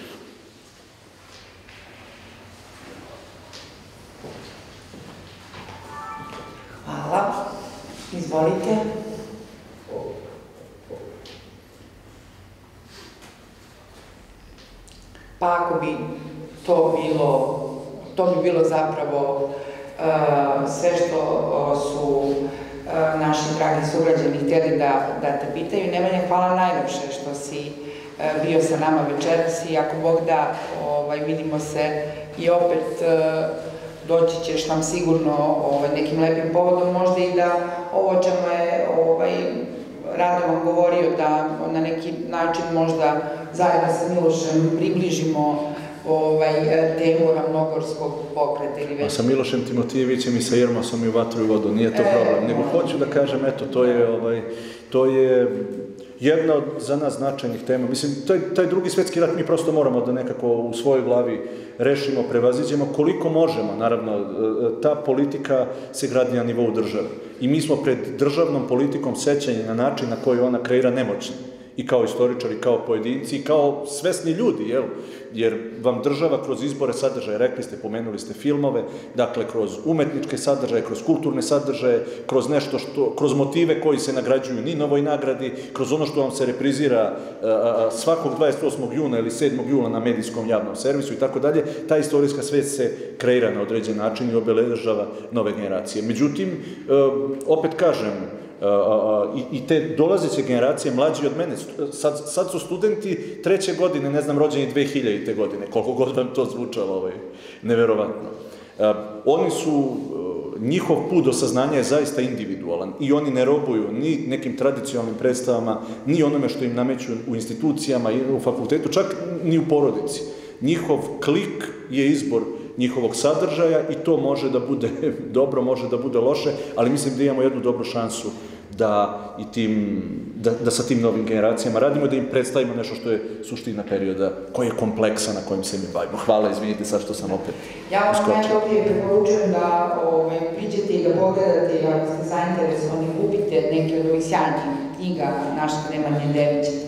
Hvala. Izvolite. Pa ako bi to bilo, to bi bilo zapravo uh, sve što uh, su uh, naši dragi sugrađani htjeli da, da te pitaju. Nemanja, hvala najljepše što si uh, bio sa nama večeras i ako Bog da, ovaj, vidimo se i opet uh, doći ćeš nam sigurno ovaj, nekim lepim povodom, možda i da ovo čemu je ovaj, Radovan govorio, da na neki način možda zajedno sa Milošem približimo ovaj, temu ravnogorskog pokreta ili već... A sa Milošem Timotijevićem i sa Jermosom i u vatru i vodu, nije to problem. E, Nego hoću da kažem, eto, to je, ovaj, to je jedna od za nas značajnih tema. Mislim, taj, taj drugi svetski rat mi prosto moramo da nekako u svojoj glavi rešimo, prevaziđemo koliko možemo. Naravno, ta politika se gradi na nivou države. I mi smo pred državnom politikom sećanja na način na koji ona kreira nemoćni i kao istoričari, i kao pojedinci, i kao svesni ljudi, jel? Jer vam država kroz izbore sadržaje, rekli ste, pomenuli ste filmove, dakle, kroz umetničke sadržaje, kroz kulturne sadržaje, kroz nešto što, kroz motive koji se nagrađuju Ninovoj nagradi, kroz ono što vam se reprizira svakog dvadeset osmog juna ili sedmog jula na medijskom javnom servisu i tako dalje, ta istorijska svest se kreira na određen način i obeležava nove generacije. Međutim, opet kažem, i te dolazeće generacije mlađi od mene, sad su studenti treće godine, ne znam, rođeni dve hiljadite godine, koliko god vam to zvučalo neverovatno. Oni su, njihov put do saznanja je zaista individualan i oni ne robuju ni nekim tradicionalnim predstavama, ni onome što im nameću u institucijama i u fakultetu, čak ni u porodici. Njihov klik je izbor njihovog sadržaja i to može da bude dobro, može da bude loše, ali mislim da imamo jednu dobru šansu da, i tim, da, da sa tim novim generacijama radimo i da im predstavimo nešto što je suština perioda, koji je kompleksan na kojim se mi bavimo. Hvala, izvinite sad što sam opet Ja vam najtoplije preporučujem da ovaj, priđete i da pogledate, ako ste zainteresovani, kupite neke od ovih sjajnih knjiga našeg Nemanje Devića.